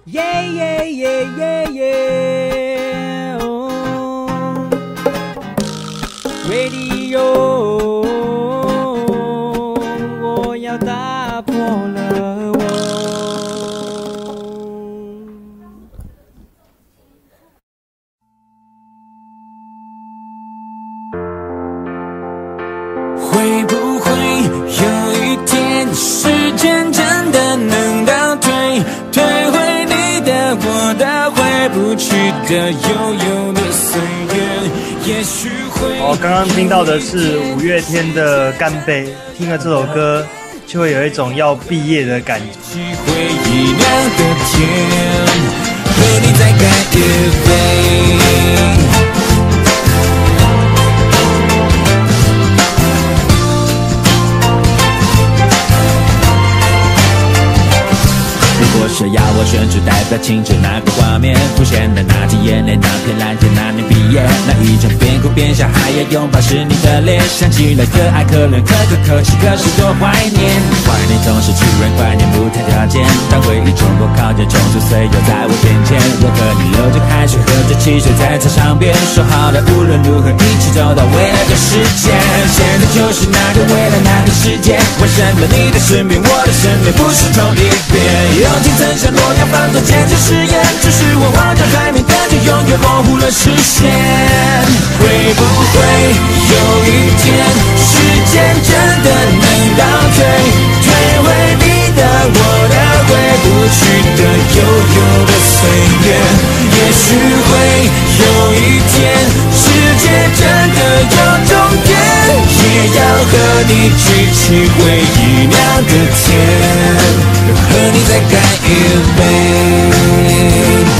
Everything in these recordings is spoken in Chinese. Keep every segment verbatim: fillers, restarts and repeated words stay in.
耶耶耶耶耶哦 Radio 我要打破了我。 会不会有一天，时间真的能倒退，退回你的我的回不去的悠悠的岁月，也许会。 哦，刚刚听到的是五月天的《干杯》，听了这首歌就会有一种要毕业的感觉。 回忆酿的甜，和你再干一杯。如果是要我选出代表青春那个画面，浮现的那滴眼泪，那片蓝天，那年毕业，那一场边哭边笑还要拥抱是你的脸，想起来可爱可怜可可可泣，可是多怀念。怀念总是突然，怀念不谈条件，当回忆冲破考验，冲出岁月在我眼前，我和你流着汗水，喝着汽水在操场边，说好的无论如何一起走到未来的世界，现在就是那个未来那个世界，为什么你的身边我的身边不是同一边？友情曾像诺亚方舟坚持誓言，只是我望着海面，感觉永远模糊了视线。会不会有一天，时间真的能倒退，退回你的我的回不去的悠悠的岁月？也许会有一天，世界真的有终点，也要和你举起回忆酿的甜，和你再干一杯。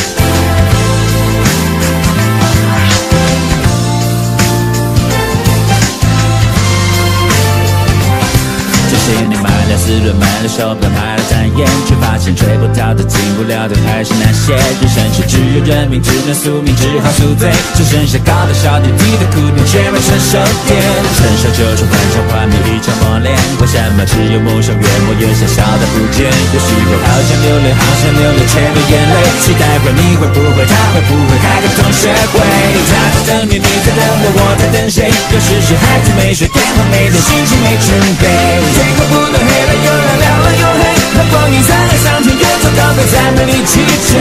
这些年买了四轮，买了手表，买了单眼，却发现追不到的、进不了的还是那些。人生是只有认命，只能宿命，只好宿醉，只剩下高的小点，低的苦点，却没成熟点。成熟就是幻想幻灭一场磨练，为什么只有梦想越磨越小，小的不见？有时候好想流泪，好想流泪，却流眼泪。期待会你会不会，他会不会开个同学会？他在等你，你在等我，我在等谁？有时是孩子没睡，电话没接，心情没准备。天空不能黑了又亮，亮了又黑，那光阴在海上天，越走高飞，再没力气追。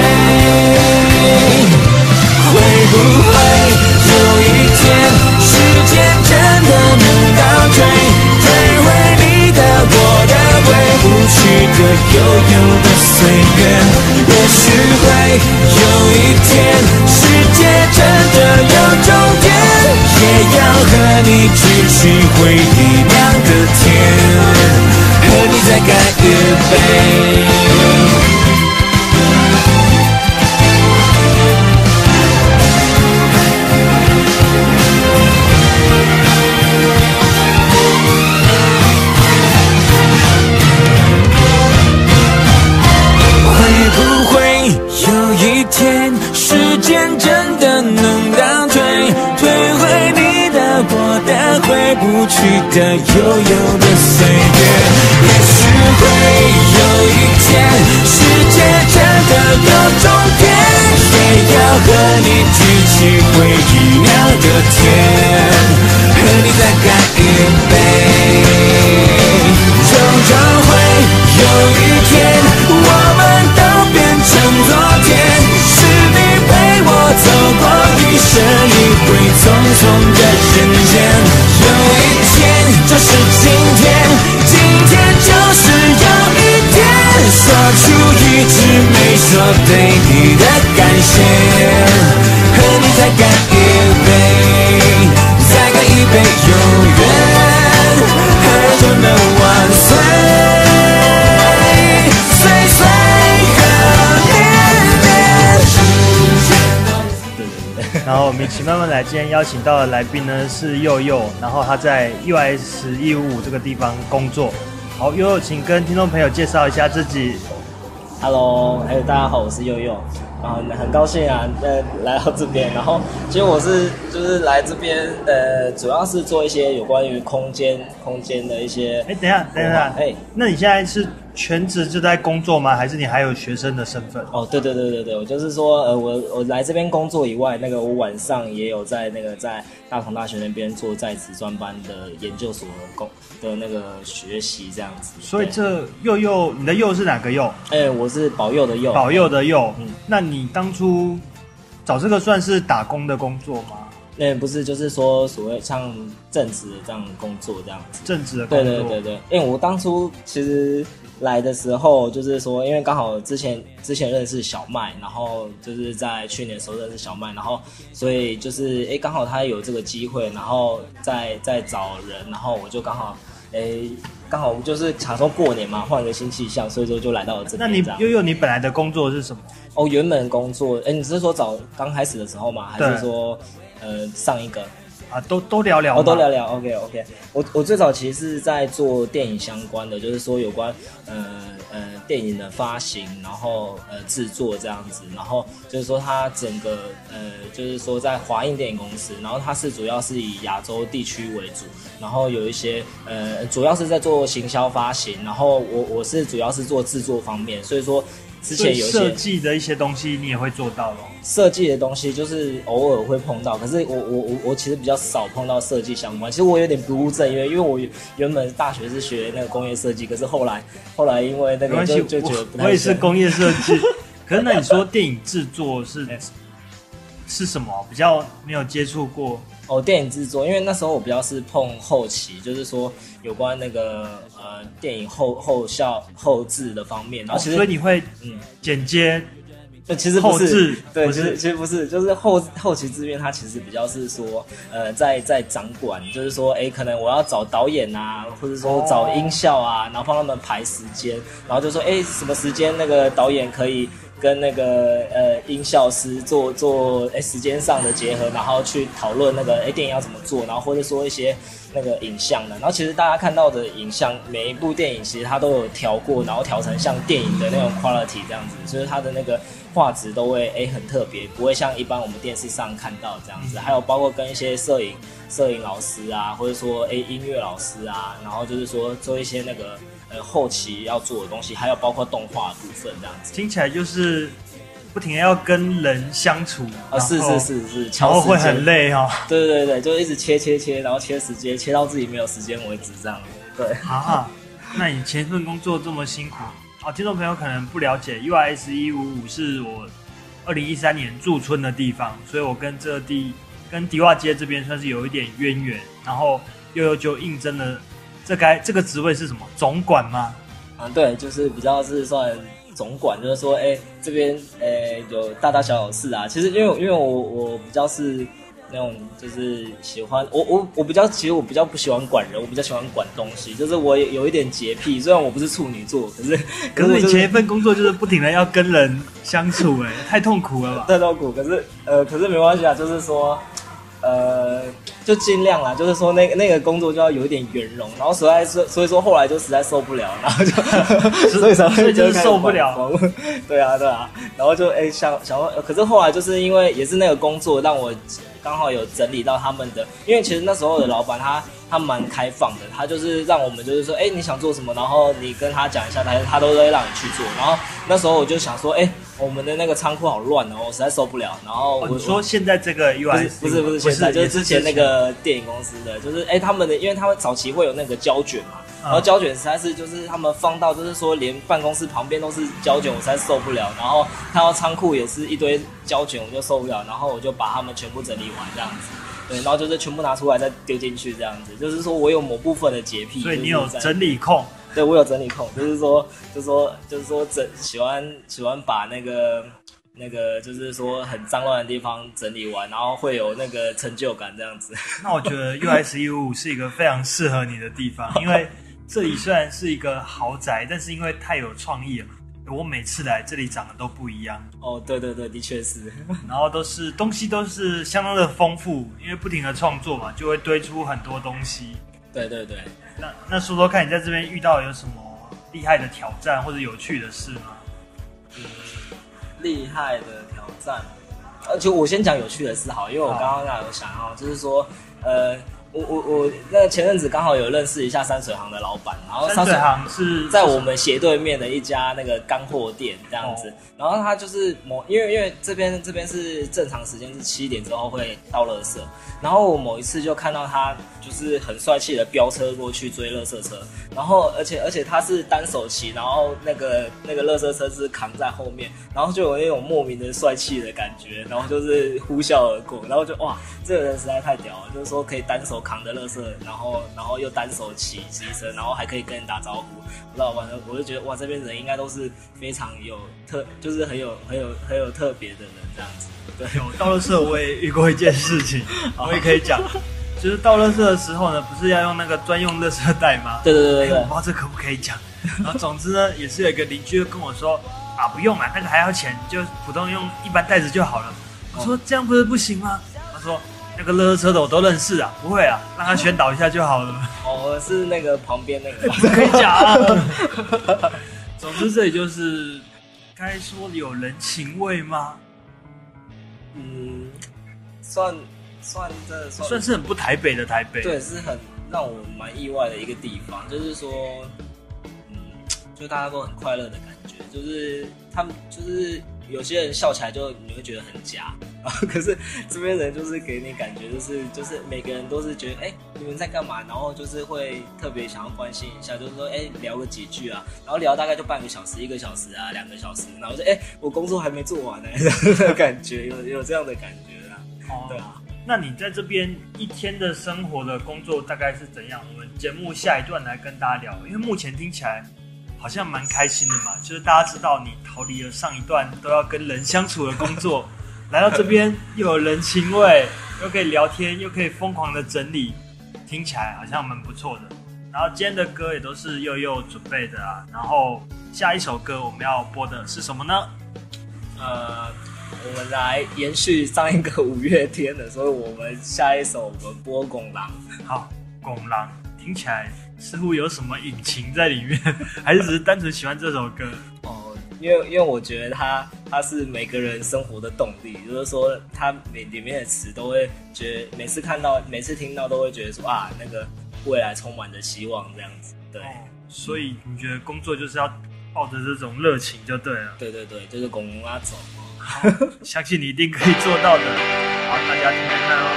会不会有一天，时间真的能倒退，退回你的我的回不去的悠悠的岁月？也许会有一天，世界真的有终点，也要和你举起回忆酿的甜，和你再干一杯。回不去的悠悠的岁月，也许会有一天，世界真的有终点，也要和你举起回忆酿的甜，和你再干一杯。终究会有一天，我们都变成昨天，是你陪我走过一生，一回匆匆的人间。有一天就是今天，今天就是有一天，说出一直没说对你的感谢，和你再干一杯，再干一杯，永远和就能万岁，岁岁和年年。 然后我们一起慢慢来，今天邀请到的来宾呢是佑佑，然后他在 U S 一五五这个地方工作。好，佑佑，请跟听众朋友介绍一下自己。 Hello，还有大家好，我是佑佑。 然后很高兴啊，呃，来到这边。然后其实我是就是来这边，呃，主要是做一些有关于空间空间的一些。 哎，等一下，等一下， 哎， 那你现在是全职就在工作吗？还是你还有学生的身份？ 哦，对对对对对，我就是说，呃，我我来这边工作以外，那个我晚上也有在那个在大同大学那边做在职专班的研究所的工的那个学习这样子。 所以这佑佑，你的佑是哪个佑？ 哎，我是保佑的佑。 保佑的佑。 嗯， 那你当初找这个算是打工的工作吗？ 那不是，就是说所谓像正职的这样的工作这样子。 正职的工作。 对对对对，因为我当初其实来的时候，就是说，因为刚好之前之前认识小麦，然后就是在去年的时候认识小麦，然后所以就是哎，刚好他有这个机会，然后再再找人，然后我就刚好哎，刚好就是想说过年嘛，换个新气象，所以说就来到了这边。 那你悠悠，你本来的工作是什么？ 哦，原本工作，哎，你是说找刚开始的时候吗？还是说呃上一个？ 啊，都都聊聊， 哦，都聊聊 ，OK OK。我我最早其实是在做电影相关的，就是说有关呃呃电影的发行，然后呃制作这样子，然后就是说它整个呃就是说在华映电影公司，然后它是主要是以亚洲地区为主，然后有一些呃主要是在做行销发行，然后我我是主要是做制作方面，所以说。之前有一些设计的一些东西，你也会做到咯。 设计的东西就是偶尔会碰到，可是我我我我其实比较少碰到设计相关。其实我有点不务正业，因为我原本大学是学那个工业设计，可是后来后来因为那个就就觉得不太。 我也是工业设计，可是那你说电影制作是是什么？比较没有接触过。 哦，电影制作，因为那时候我比较是碰后期，就是说有关那个呃电影后后效后制的方面，然后其实、 哦、所以你会嗯剪接， 对，其实不是， 后制对，其实其实不是，就是后后期制片，它其实比较是说呃在在掌管，就是说哎可能我要找导演啊，或者说找音效啊，然后帮他们排时间，然后就说哎什么时间那个导演可以。跟那个呃音效师做做诶时间上的结合，然后去讨论那个诶电影要怎么做，然后或者说一些那个影像的，然后其实大家看到的影像，每一部电影其实它都有调过，然后调成像电影的那种 quality 这样子，所以它的那个画质都会诶很特别，不会像一般我们电视上看到这样子。还有包括跟一些摄影摄影老师啊，或者说诶音乐老师啊，然后就是说做一些那个。呃，后期要做的东西，还有包括动画的部分，这样子听起来就是不停的要跟人相处啊，是是是是， 然后会很累哦。 对对对，就一直切切切，然后切时间，切到自己没有时间为止，这样。对啊，那你前份工作这么辛苦哦，听众朋友可能不了解 U I S 一五五是我二零一三年驻村的地方，所以我跟这地跟迪化街这边算是有一点渊源，然后悠悠就应征了。这该这个职位是什么？总管吗？ 啊，对，就是比较是算总管，就是说，哎，这边呃有大大小小事啊。其实因为因为我我比较是那种就是喜欢我我我比较其实我比较不喜欢管人，我比较喜欢管东西。就是我有一点洁癖，虽然我不是处女座，可是可是你前一份工作就是不停的要跟人相处，哎，太痛苦了吧？ 太痛苦。可是呃可是没关系啊，就是说。呃，就尽量啦，就是说那个那个工作就要有一点圆融，然后实在是所以说后来就实在受不了，然后就所以才会就是受不了， 对啊对啊，然后就哎想想说，可是后来就是因为也是那个工作让我刚好有整理到他们的，因为其实那时候的老板他他蛮开放的，他就是让我们就是说，哎你想做什么，然后你跟他讲一下，他他都会让你去做，然后那时候我就想说，哎。我们的那个仓库好乱哦，我实在受不了。然后我、 哦、你说现在这个 U I S 不是不是不是现在，就是之前那个电影公司的，就是哎他们的，因为他们早期会有那个胶卷嘛，嗯、然后胶卷实在是就是他们放到就是说连办公室旁边都是胶卷，我实在受不了。然后看到仓库也是一堆胶卷，我就受不了。然后我就把他们全部整理完这样子，对，然后就是全部拿出来再丢进去这样子，就是说我有某部分的洁癖， 所以你有整理控。 对，我有整理控，就是说，就是说，就是说整喜欢喜欢把那个那个，就是说很脏乱的地方整理完，然后会有那个成就感这样子。 那我觉得 U S 一五五是一个非常适合你的地方，因为这里虽然是一个豪宅，但是因为太有创意了，我每次来这里长得都不一样。 哦，对对对，的确是。 然后都是东西都是相当的丰富，因为不停的创作嘛，就会堆出很多东西。 对对对。 那那说说看，你在这边遇到有什么厉害的挑战或者有趣的事吗？ 嗯， 厉害的挑战，而且我先讲有趣的事好，因为我刚刚那有想要，就是说，呃，我我我那前阵子刚好有认识一下山水行的老板，然后山水行是在我们斜对面的一家那个干货店这样子，哦、然后他就是某因为因为这边这边是正常时间是七点之后会倒垃圾，然后我某一次就看到他就是很帅气的飙车过去追垃圾车，然后而且而且他是单手骑，然后那个那个垃圾车是扛在后面，然后就有那种莫名的帅气的感觉，然后就是呼啸而过，然后就哇，这个人实在太屌了，就是说可以单手扛着垃圾，然后然后又单手骑机车，然后还可以跟人打招呼，不知道反正我就觉得哇，这边人应该都是非常有特，就是很有很有很有特别的人这样子。对， 有倒垃圾我也遇过一件事情，我也可以讲。就是倒垃圾的时候呢，不是要用那个专用垃圾袋吗？ 对对对对对。 我不知道这可不可以讲。然后总之呢，也是有一个邻居跟我说啊，不用啦，那个还要钱，就普通用一般袋子就好了。我说这样不是不行吗？他说那个垃圾车的我都认识啊，不会啊，让他宣导一下就好了。 哦，是那个旁边那个， 不可以讲啊。总之这里就是该说有人情味吗？ 嗯，算。算这 算, 算是很不台北的台北， 对，是很让我蛮意外的一个地方，就是说，嗯，就大家都很快乐的感觉，就是他们就是有些人笑起来就你会觉得很假，然后可是这边人就是给你感觉就是就是每个人都是觉得哎、欸、你们在干嘛，然后就是会特别想要关心一下，就是说哎、欸、聊个几句啊，然后聊大概就半个小时、一个小时啊、两个小时，然后就哎、欸、我工作还没做完呢、欸，的感觉有有这样的感觉啦， 哦、 对啊。 那你在这边一天的生活的工作大概是怎样？我们节目下一段来跟大家聊，因为目前听起来好像蛮开心的嘛，就是大家知道你逃离了上一段都要跟人相处的工作，来到这边又有人情味，又可以聊天，又可以疯狂的整理，听起来好像蛮不错的。然后今天的歌也都是佑佑准备的啊，然后下一首歌我们要播的是什么呢？ 呃。我们来延续上一个五月天的，所以我们下一首我们播《拱狼》。 好，《拱狼》听起来似乎有什么隐情在里面，还是只是单纯喜欢这首歌？ 哦，因为因为我觉得它它是每个人生活的动力，就是说它里里面的词都会觉得每次看到、每次听到都会觉得说啊，那个未来充满着希望这样子。对， 哦、所以你觉得工作就是要抱着这种热情就对了。 对对对，就是拱龙拉走。 好，相信你一定可以做到的。好，大家听听看哦。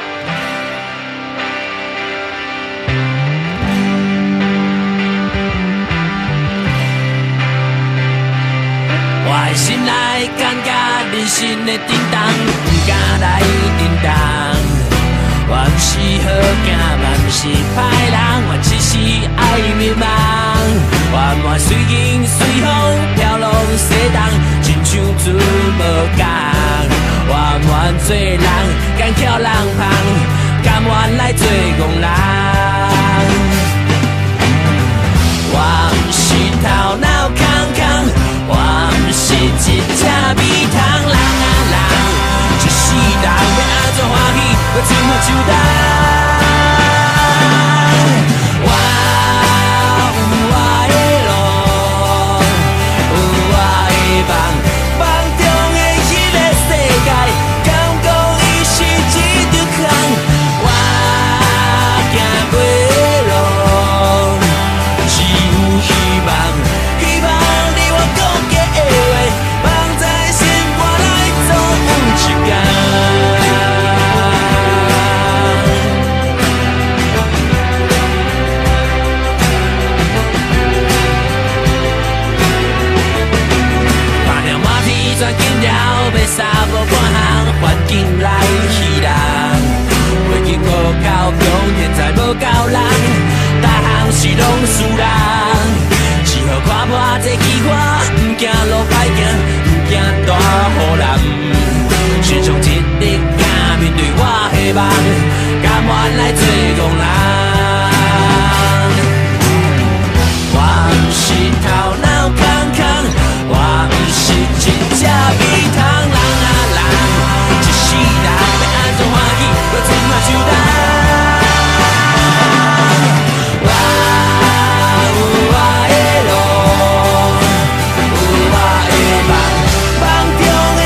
我的心内感觉人生的震动，不敢来震动。我不是好囝，嘛不是歹人，我只是爱迷茫。我满随风随风飘浪西东，亲像船无港。我愿做人，敢翘人旁，甘愿来做憨人。我不是头脑空空，我不是一只米虫人啊人，一世人要安怎欢喜，要怎么手动？我有我的路，有我的梦，梦中的迄个世界，敢讲伊是一条空？我行过的路，是有希望，希望你我讲过的话，放在心肝内，总有一天。全紧了，要三无半项，环境来戏人。过去无够强，现在无够人，大项是拢输人。只好看破这机花，不惊路歹行，不惊大雨淋。心上一直行，面对我希望，甘愿来做憨人。我不是头脑空空，我不是一只米虫人啊人，一世人要安怎欢喜，要怎么手动？我有我的路，有我的梦，梦中的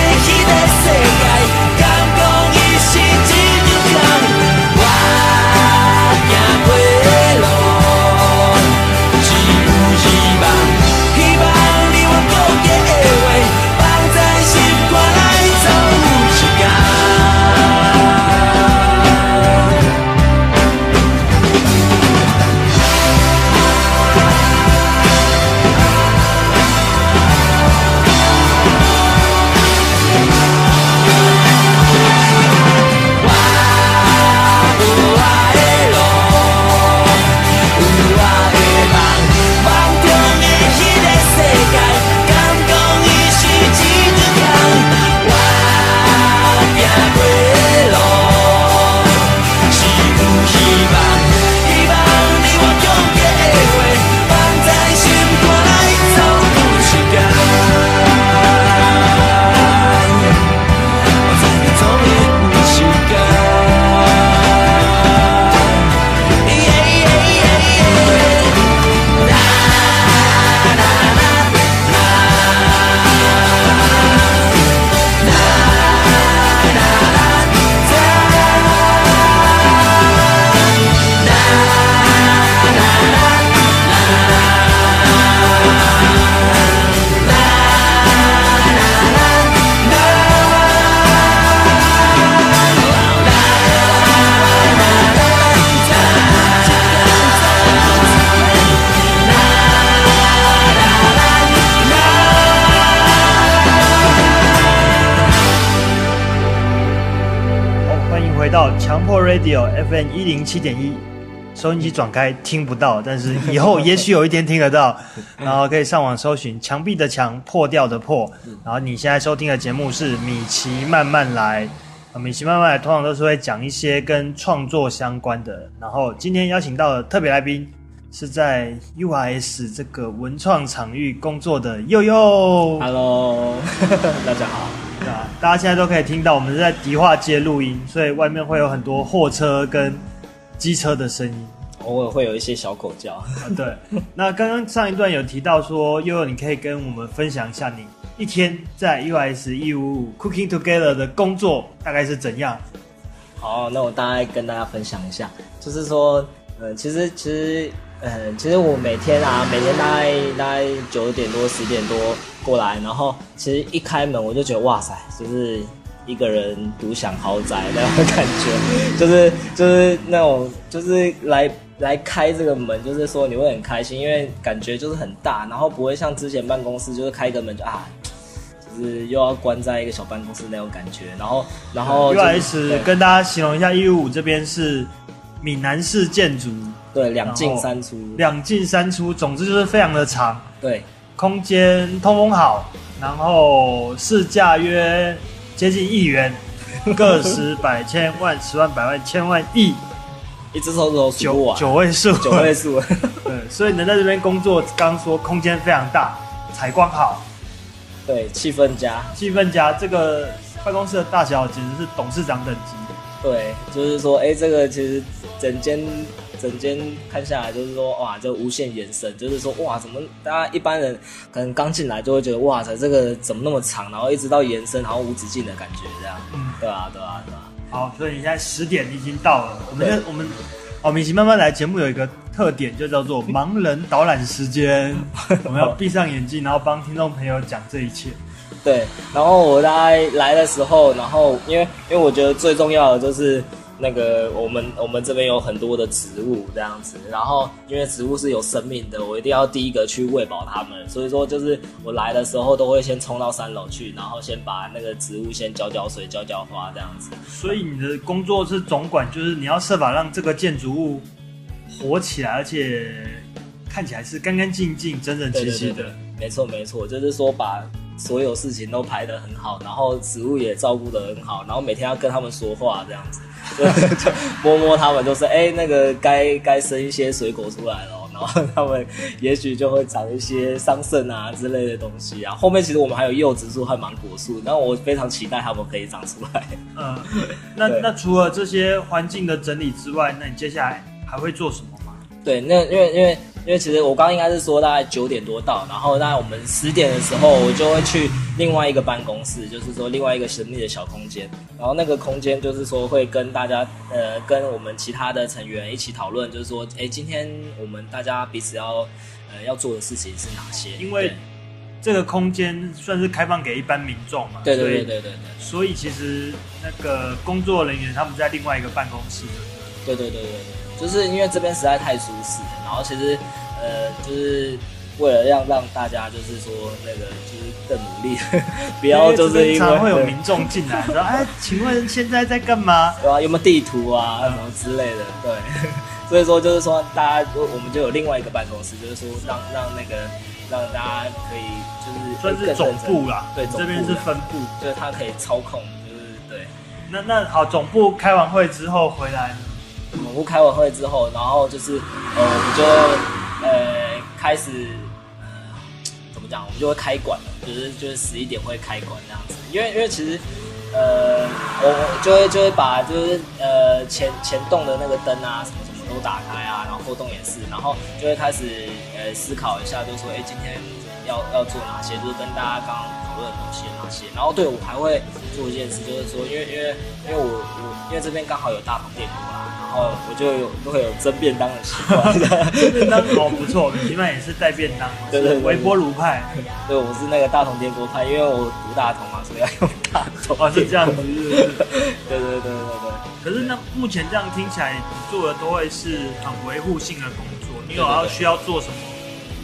回到强迫 Radio F M 一零七点一，收音机转开听不到，但是以后也许有一天听得到。然后可以上网搜寻墙壁的墙，破掉的破。然后你现在收听的节目是米奇慢慢来。米奇慢慢来通常都是会讲一些跟创作相关的。然后今天邀请到的特别来宾是在 U R S 这个文创场域工作的佑佑。 Hello， 大家好。 对啊，大家现在都可以听到我们是在迪化街录音，所以外面会有很多货车跟机车的声音， 偶尔会有一些小口叫。 啊、对，那刚刚上一段有提到说，佑佑你可以跟我们分享一下你一天在 U R S 一五五 Cooking Together 的工作大概是怎样？ 好，那我大概跟大家分享一下，就是说，呃，其实其实。呃，其实我每天啊，每天大概大概九点多十点多过来，然后其实一开门我就觉得哇塞，就是一个人独享豪宅那种感觉，就是就是那种就是来来开这个门，就是说你会很开心，因为感觉就是很大，然后不会像之前办公室就是开个门就啊，就是又要关在一个小办公室那种感觉，然后然后 U R S 跟大家形容一下，一五五这边是闽南式建筑。 对，两进三出， 两进三出，总之就是非常的长。 对， 空间通风好，然后市价约接近亿元，个十百千万十万百万千万亿， 一只手指头数不完， 九位数， 九位数。 对，所以能在这边工作，刚刚说空间非常大，采光好， 对，气氛佳， 气氛佳。这个办公室的大小简直是董事长等级。 对，就是说，哎，这个其实整间。整间看下来就是说，哇，就无限延伸，就是说，哇，怎么大家一般人可能刚进来就会觉得，哇塞，这个怎么那么长，然后一直到延伸，然后无止境的感觉，这样，嗯，对啊，对啊，对啊。 好，所以你现在十点已经到了，我们我们哦，米奇慢慢来节目有一个特点，就叫做盲人导览时间，我们要闭上眼睛，然后帮听众朋友讲这一切。 对，然后我大概来的时候，然后因为因为我觉得最重要的就是。那个我们我们这边有很多的植物这样子，然后因为植物是有生命的，我一定要第一个去喂饱它们，所以说就是我来的时候都会先冲到三楼去，然后先把那个植物先浇浇水、浇浇花这样子。 所以你的工作是总管，就是你要设法让这个建筑物活起来，而且看起来是干干净净、整整齐齐的。 对对对对，没错没错，就是说把所有事情都排得很好，然后植物也照顾得很好，然后每天要跟他们说话这样子。就, 就摸摸他们，就是哎、欸，那个该该生一些水果出来了，然后他们也许就会长一些桑葚啊之类的东西啊。后面其实我们还有柚子树和芒果树，然后我非常期待他们可以长出来。 嗯，那那除了这些环境的整理之外，那你接下来还会做什么吗？ 对，那因为因为因为其实我刚刚应该是说大概九点多到，然后大概我们十点的时候，我就会去另外一个办公室，就是说另外一个神秘的小空间。然后那个空间就是说会跟大家呃跟我们其他的成员一起讨论，就是说，哎，今天我们大家彼此要呃要做的事情是哪些？ 因为这个空间算是开放给一般民众嘛， 对对对对对对。 所以其实那个工作人员他们在另外一个办公室。 对对对对对，就是因为这边实在太舒适了，然后其实呃就是为了让让大家就是说那个就是更努力，不要就是因为常会有民众进来说，哎，请问现在在干嘛？ 对啊，有没有地图啊、嗯、什么之类的？对，所以说就是说大家我们就有另外一个办公室，就是说让让那个让大家可以就是算是总部啦， 对， 这边是分部， 就是它可以操控，就是对。 那那好，总部开完会之后回来呢？ 总部开完会之后，然后就是呃，我们就呃开始呃怎么讲，我们就会开馆了，就是就是十一点会开馆这样子，因为因为其实呃我就会就会把就是呃前前栋的那个灯啊什么什么都打开啊，然后后栋也是，然后就会开始呃思考一下，就是说哎今天要要做哪些，就是跟大家刚刚讨论的东西有哪些，然后对我还会做一件事，就是说因为因为因为我我因为这边刚好有大同电锅啦。然后我就有都会有蒸便当的习惯， 蒸便当哦不错，起码也是带便当， 对对对， 微波炉派， 对，我是那个大同电锅派，因为我读大同嘛，所以要用大同。 哦，是这样子，是是。 对对对对对。 可是那目前这样听起来，你做的都会是很维护性的工作，你有要需要做什么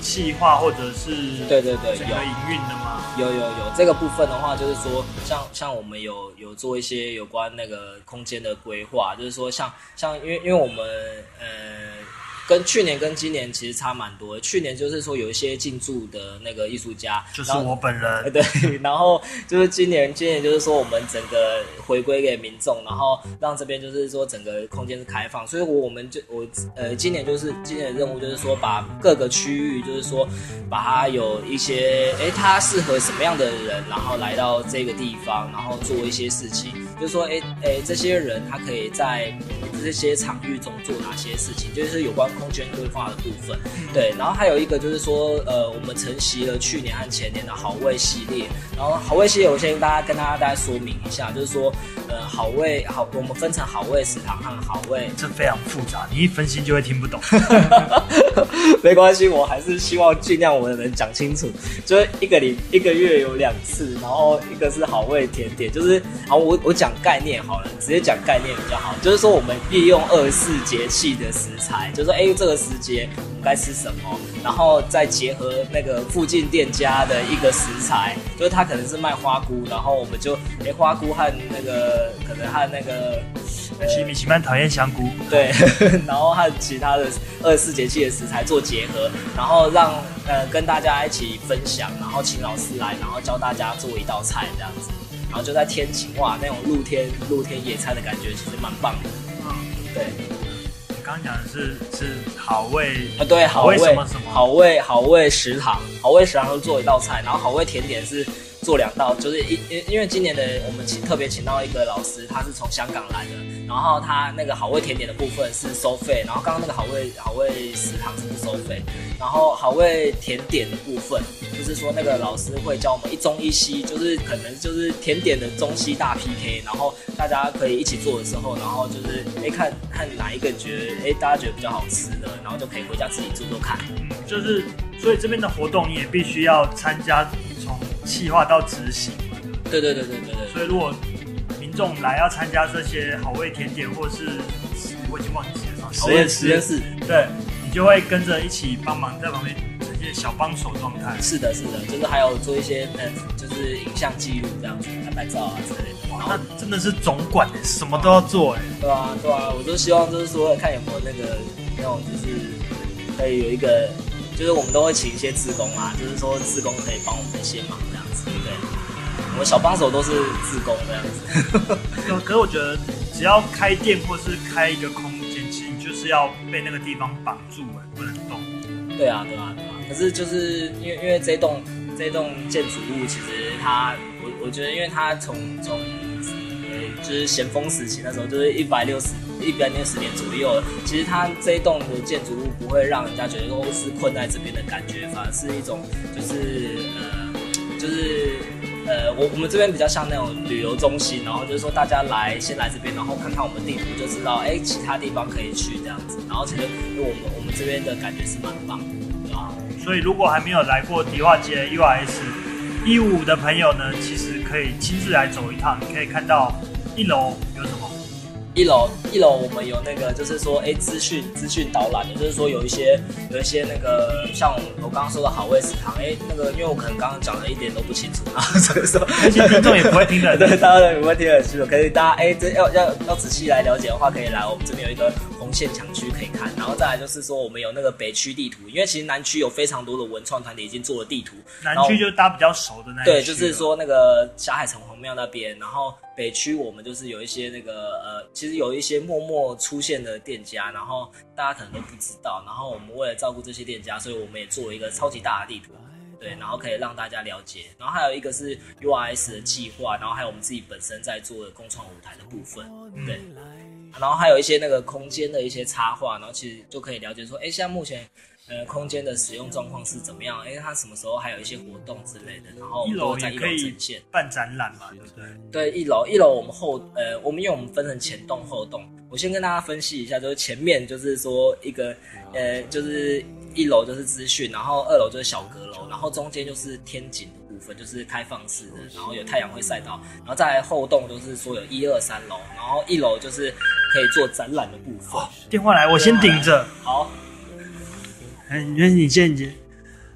企划或者是对对对整个营运的吗？ 有有有，这个部分的话，就是说像像我们有有做一些有关那个空间的规划，就是说像像因为因为我们呃。跟去年跟今年其实差蛮多的。去年就是说有一些进驻的那个艺术家， 就是我本人， 对，然后就是今年今年就是说我们整个回归给民众，然后让这边就是说整个空间是开放，所以我们就我呃今年就是今年的任务就是说把各个区域就是说把它有一些哎它适合什么样的人，然后来到这个地方，然后做一些事情，就是说哎哎这些人他可以在这些场域中做哪些事情，就是有关空间规划的部分。对，然后还有一个就是说，呃，我们承袭了去年和前年的好味系列，然后好味系列我先跟大家跟大家大概说明一下，就是说，呃，好味好，我们分成好味食堂和好味， 这非常复杂，你一分析就会听不懂。 没关系，我还是希望尽量我能讲清楚。就是一个礼一个月有两次，然后一个是好味甜点，就是好我我讲概念好了，直接讲概念比较好。就是说我们利用二十四节气的食材，就是说哎这个时节我们该吃什么，然后再结合那个附近店家的一个食材，就是他可能是卖花菇，然后我们就哎花菇和那个可能和那个。 西米奇曼讨厌香菇， 对，然后和其他的二十四节气的食材做结合，然后让呃跟大家一起分享，然后请老师来，然后教大家做一道菜这样子，然后就在天晴哇那种露天露天野餐的感觉，其实蛮棒的。嗯，对。 你刚刚讲的是是好味啊，对，好味什么什么好味好味食堂，好味食堂就做一道菜，然后好味甜点是。做两道，就是因因为今年的我们请特别请到一个老师，他是从香港来的，然后他那个好味甜点的部分是收费，然后刚刚那个好味好味食堂是不收费，然后好味甜点的部分就是说那个老师会教我们一中一西，就是可能就是甜点的中西大 P K， 然后大家可以一起做的时候，然后就是哎看看哪一个觉得哎大家觉得比较好吃的，然后就可以回家自己做做看。 嗯，就是所以这边的活动你也必须要参加。从企划到执行嘛， 对对对对对对。 所以如果民众来要参加这些好味甜点，或是我已经忘记了什么实验室， 实验室， 对你就会跟着一起帮忙，在旁边呈现小帮手状态。 是的，是的，就是还有做一些呃，就是影像记录这样子，拍拍照啊之类的。 哇，那真的是总管哎，什么都要做哎。 对啊，对啊，我就希望就是说，看有没有那个那种就是可以有一个。就是我们都会请一些志工啊，就是说志工可以帮我们一些忙这样子，对，我们小帮手都是志工这样子。 可是我觉得只要开店或是开一个空间，其实你就是要被那个地方绑住哎，不能动。 对啊，对啊，对啊。可是就是因为因为这栋这栋建筑物，其实它我我觉得，因为它从从呃就是咸丰时期那时候就是一百六十。一百六十年左右，其实它这一栋的建筑物不会让人家觉得说是困在这边的感觉，反而是一种就是呃就是呃我我们这边比较像那种旅游中心，然后就是说大家来先来这边，然后看看我们地图就知道，哎，其他地方可以去这样子，然后其实因为我们我们这边的感觉是蛮棒的，对吧？ 所以如果还没有来过迪化街 U R S 一五五的朋友呢，其实可以亲自来走一趟，你可以看到一楼有什么。 一楼，一楼我们有那个，就是说，哎，资讯资讯导览，就是说有一些有一些那个，像我刚刚说的好味食堂，哎，那个因为我可能刚刚讲的一点都不清楚，然后所以说， 而且听众也不会听得， 对，大家也不会听得清楚。可是大家，哎，这要要要仔细来了解的话，可以来我们这边有一个红线墙区可以看，然后再来就是说，我们有那个北区地图，因为其实南区有非常多的文创团体已经做了地图， 南区就是大家比较熟的那一区， 对，就是说那个霞海城隍庙那边，然后。北区我们就是有一些那个呃，其实有一些默默出现的店家，然后大家可能都不知道，然后我们为了照顾这些店家，所以我们也做了一个超级大的地图，对，然后可以让大家了解。然后还有一个是 U R S 的计划，然后还有我们自己本身在做的共创舞台的部分，对，然后还有一些那个空间的一些插画，然后其实就可以了解说，哎，现在目前。呃，空间的使用状况是怎么样？哎，它什么时候还有一些活动之类的，然后一楼在一楼呈现办展览嘛，对不对？ 对，一楼一楼我们后呃，我们因为我们分成前栋后栋，我先跟大家分析一下，就是前面就是说一个呃，就是一楼就是资讯，然后二楼就是小阁楼，然后中间就是天井的部分，就是开放式的，然后有太阳会晒到，然后再来后栋就是说有一二三楼，然后一楼就是可以做展览的部分。 电话来，我先顶着。 好。 哎，你觉得你先接？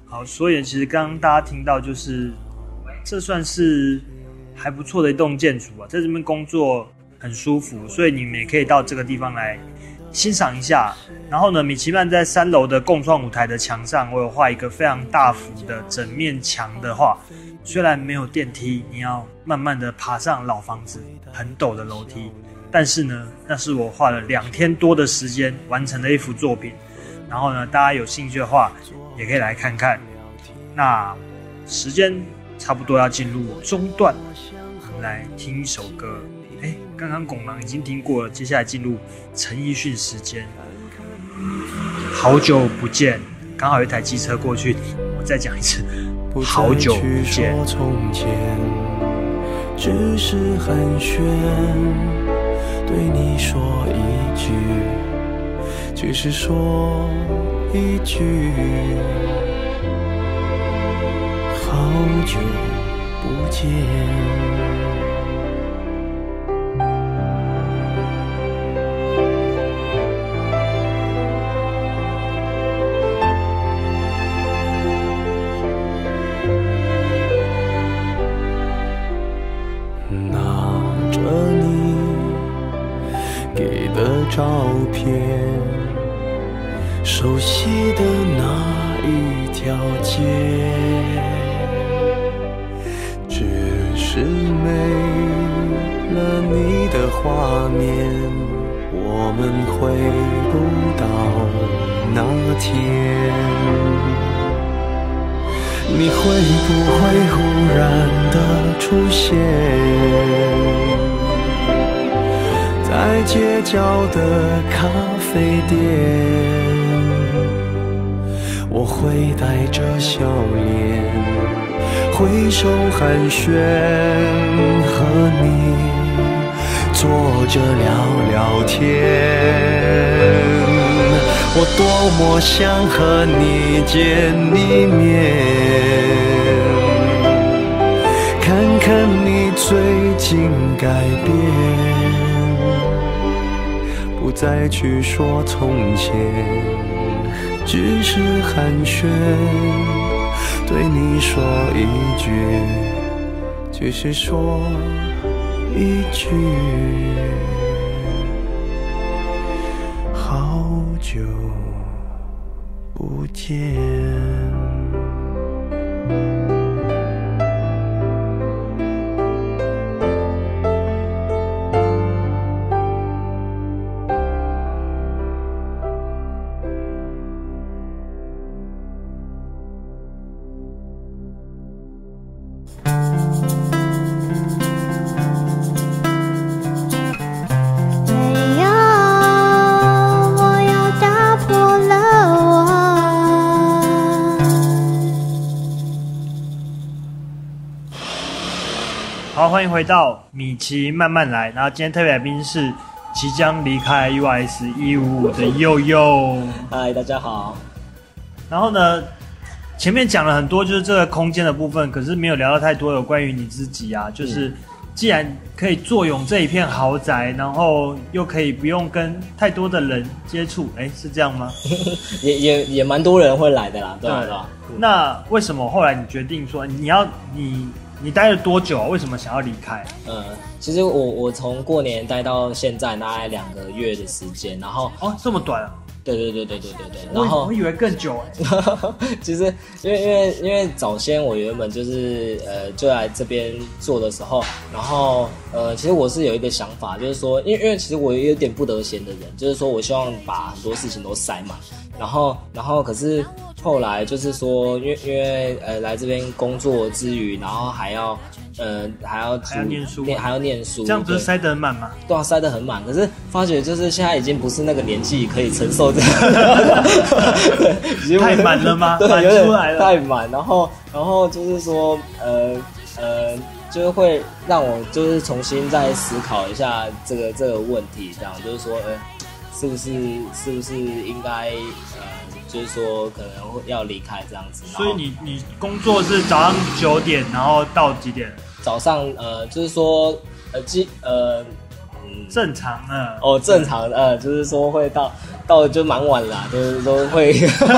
好，所以其实刚刚大家听到，就是这算是还不错的一栋建筑啊，在这边工作很舒服，所以你们也可以到这个地方来欣赏一下。然后呢，米奇曼在三楼的共创舞台的墙上，我有画一个非常大幅的整面墙的画。虽然没有电梯，你要慢慢的爬上老房子很陡的楼梯，但是呢，那是我花了两天多的时间完成的一幅作品。然后呢，大家有兴趣的话，也可以来看看。那时间差不多要进入中段，我们来听一首歌。哎，刚刚拱廊已经听过了，接下来进入陈奕迅时间。好久不见，刚好有一台机车过去，我再讲一次。好久不见， 从前只是寒暄，对你说一句，只是说一句，好久不见。照片，熟悉的那一条街，只是没了你的画面，我们回不到那天。你会不会忽然的出现在街角的咖啡店？我会带着笑脸挥手寒暄，和你坐着聊聊天。我多么想和你见一面，看看你最近改变，不再去说从前，只是寒暄，对你说一句，只是说一句，好久不见。 好，欢迎回到米奇慢慢来。然后今天特别来宾是即将离开 U I S 一五五的佑佑。 嗨，大家好。 然后呢，前面讲了很多就是这个空间的部分，可是没有聊到太多有关于你自己啊。就是既然可以坐拥这一片豪宅，然后又可以不用跟太多的人接触，哎，是这样吗？ 也也也蛮多人会来的啦，对吧？对吧？ 那为什么后来你决定说你要你？你待了多久啊？为什么想要离开？ 嗯，其实我我从过年待到现在大概两个月的时间，然后哦这么短啊？ 对对对对对对对。然后我以为更久哎。 其实因为因为因为早先我原本就是呃就来这边做的时候，然后呃其实我是有一个想法，就是说因为因为其实我有点不得闲的人，就是说我希望把很多事情都塞满，然后然后可是。后来就是说，因为因为呃来这边工作之余，然后还要呃还要还要念书， 还要念书， 这样不是塞得很满吗？ 对啊，塞得很满。可是发觉就是现在已经不是那个年纪可以承受这样， 太满了吗？ 对， 满出来了， 太满。然后然后就是说呃呃，就是会让我就是重新再思考一下这个这个问题，这样就是说呃是不是是不是应该呃。就是说可能会要离开这样子， 所以你你工作是早上九点，然后到几点？ 早上呃，就是说呃基呃嗯， 正常的哦，正常的，呃，就是说会到到就蛮晚啦，就是说会，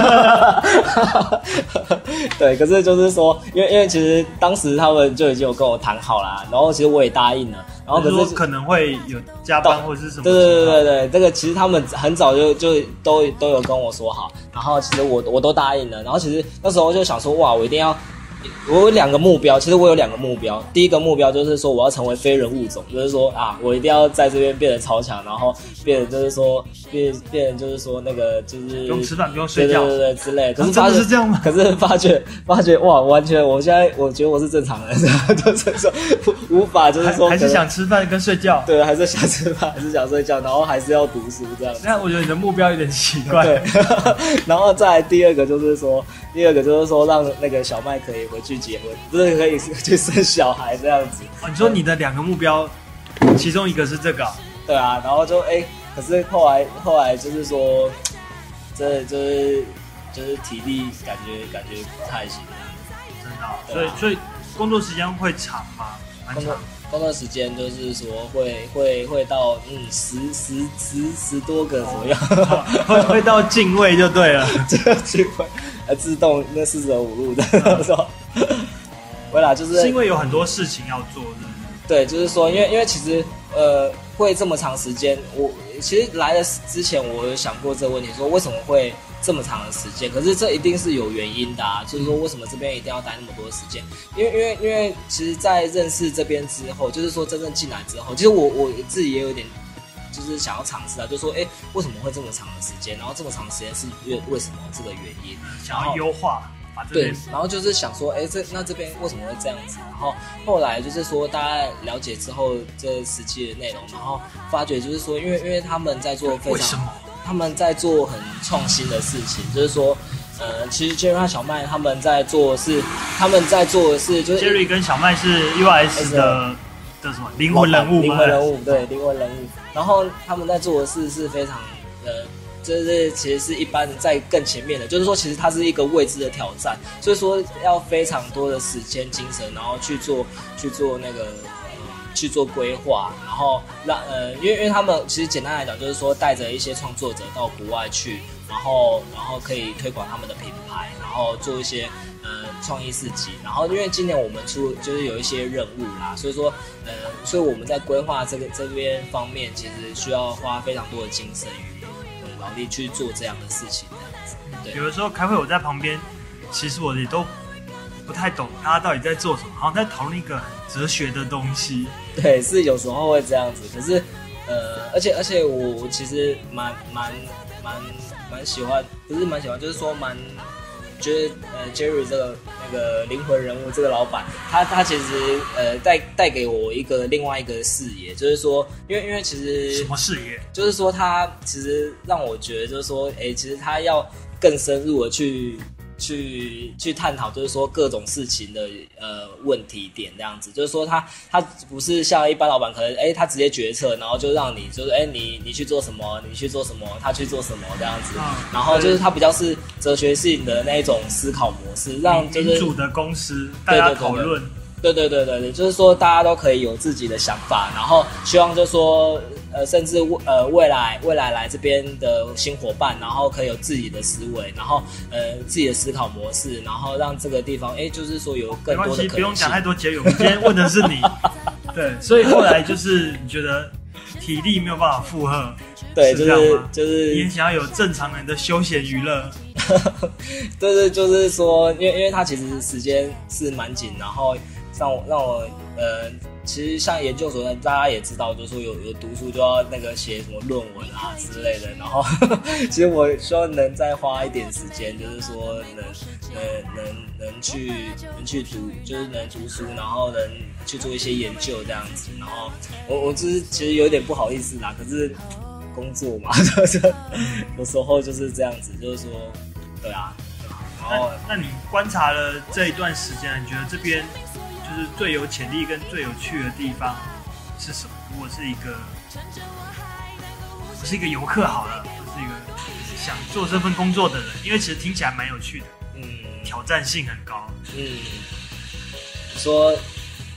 对，可是就是说，因为因为其实当时他们就已经有跟我谈好啦，然后其实我也答应了，然后可是可能会有加班或者是什么， 对对对对对，这个其实他们很早就就都都有跟我说好，然后其实我我都答应了，然后其实那时候就想说，哇，我一定要。我有两个目标，其实我有两个目标。第一个目标就是说我要成为非人物种，就是说啊，我一定要在这边变得超强，然后变成就是说变变成就是说那个就是不用吃饭不用睡觉， 对对对对之类的。可是真的是这样吗？ 可是发觉发觉哇，完全我现在我觉得我是正常人，就是说无法就是说还是想吃饭跟睡觉， 对，还是想吃饭，还是想睡觉，然后还是要读书这样。 那我觉得你的目标有点奇怪。 对，然后再来第二个就是说，第二个就是说让那个小麦可以回去结婚，就是可以去生小孩这样子。 哦，你说你的两个目标，其中一个是这个、啊？ 对啊，然后就哎、欸，可是后来后来就是说，这就是就是体力感觉感觉不太行这样子。 真的、啊， 啊、 所以所以工作时间会长吗？蛮长。 工作时间就是说会会会到嗯十十十十多个左右， 哦、会会到进位就对了， 这个进位呃自动那四舍五入的，是吧？对啦，就是是因为有很多事情要做，是不是？ 对，就是说，因为因为其实呃会这么长时间，我其实来的之前我有想过这个问题，说为什么会这么长的时间？可是这一定是有原因的啊，就是说为什么这边一定要待那么多时间？因为因为因为其实，在认识这边之后，就是说真正进来之后，其实我我自己也有点就是想要尝试啊，就是说，哎，为什么会这么长的时间？然后这么长的时间是为为什么这个原因？ 想要优化。 对，然后就是想说，哎，这那这边为什么会这样子？然后后来就是说，大家了解之后这实际的内容，然后发觉就是说，因为因为他们在做非常，他们在做很创新的事情，就是说，呃，其实 Jerry 和小麦他们在做的是，他们在做的是，就是 Jerry 跟小麦是 U S 的的什么灵魂人物？ 灵魂人物，对，灵魂人物。然后他们在做的事是非常呃。就是其实是一般在更前面的，就是说其实它是一个未知的挑战，所以说要非常多的时间、精神，然后去做去做那个呃去做规划，然后让呃，因为因为他们其实简单来讲就是说带着一些创作者到国外去，然后然后可以推广他们的品牌，然后做一些呃创意市集，然后因为今年我们出就是有一些任务啦，所以说呃，所以我们在规划这个这边方面，其实需要花非常多的精神与劳力去做这样的事情，这样子。对， 有的时候开会我在旁边，其实我也都不太懂大家到底在做什么，好像在讨论一个很哲学的东西。 对，是有时候会这样子，可是呃，而且而且我其实蛮蛮蛮蛮喜欢，不是蛮喜欢，就是说蛮觉得呃 Jerry 这个那个灵魂人物这个老板，他他其实呃带带给我一个另外一个视野，就是说，因为因为其实什么视野？ 就是说他其实让我觉得就是说，哎、欸，其实他要更深入的去。去去探讨，就是说各种事情的呃问题点这样子，就是说他他不是像一般老板可能哎、欸、他直接决策，然后就让你就是哎、欸、你你去做什么，你去做什么，他去做什么这样子，嗯、然后就是他比较是哲学性的那一种思考模式，让就是民主的公司大家讨论。 对对对对对，就是说大家都可以有自己的想法，然后希望就是说，呃，甚至呃未来未来来这边的新伙伴，然后可以有自己的思维，然后呃自己的思考模式，然后让这个地方，哎，就是说有更多的可能性。没关系， 不用讲太多结语，我们今天问的是你。对，所以后来就是你觉得体力没有办法负荷， 对， 是这样吗？ 就是就是你也想要有正常人的休闲娱乐。 对对，就是说，因为因为他其实时间是蛮紧，然后。让我让我呃，其实像研究所呢，大家也知道，就是说有有读书就要那个写什么论文啊之类的。然后，呵呵其实我希望能再花一点时间，就是说能能能能去能去读，就是能读书，然后能去做一些研究这样子。然后我我就是其实有点不好意思啦，可是工作嘛，有时候就是这样子，就是说，对啊。然后那，那你观察了这一段时间，你觉得这边？就是最有潜力跟最有趣的地方是什么？如果是一个，我是一个游客好了，我是一个想做这份工作的人，因为其实听起来蛮有趣的，嗯，挑战性很高， 嗯，说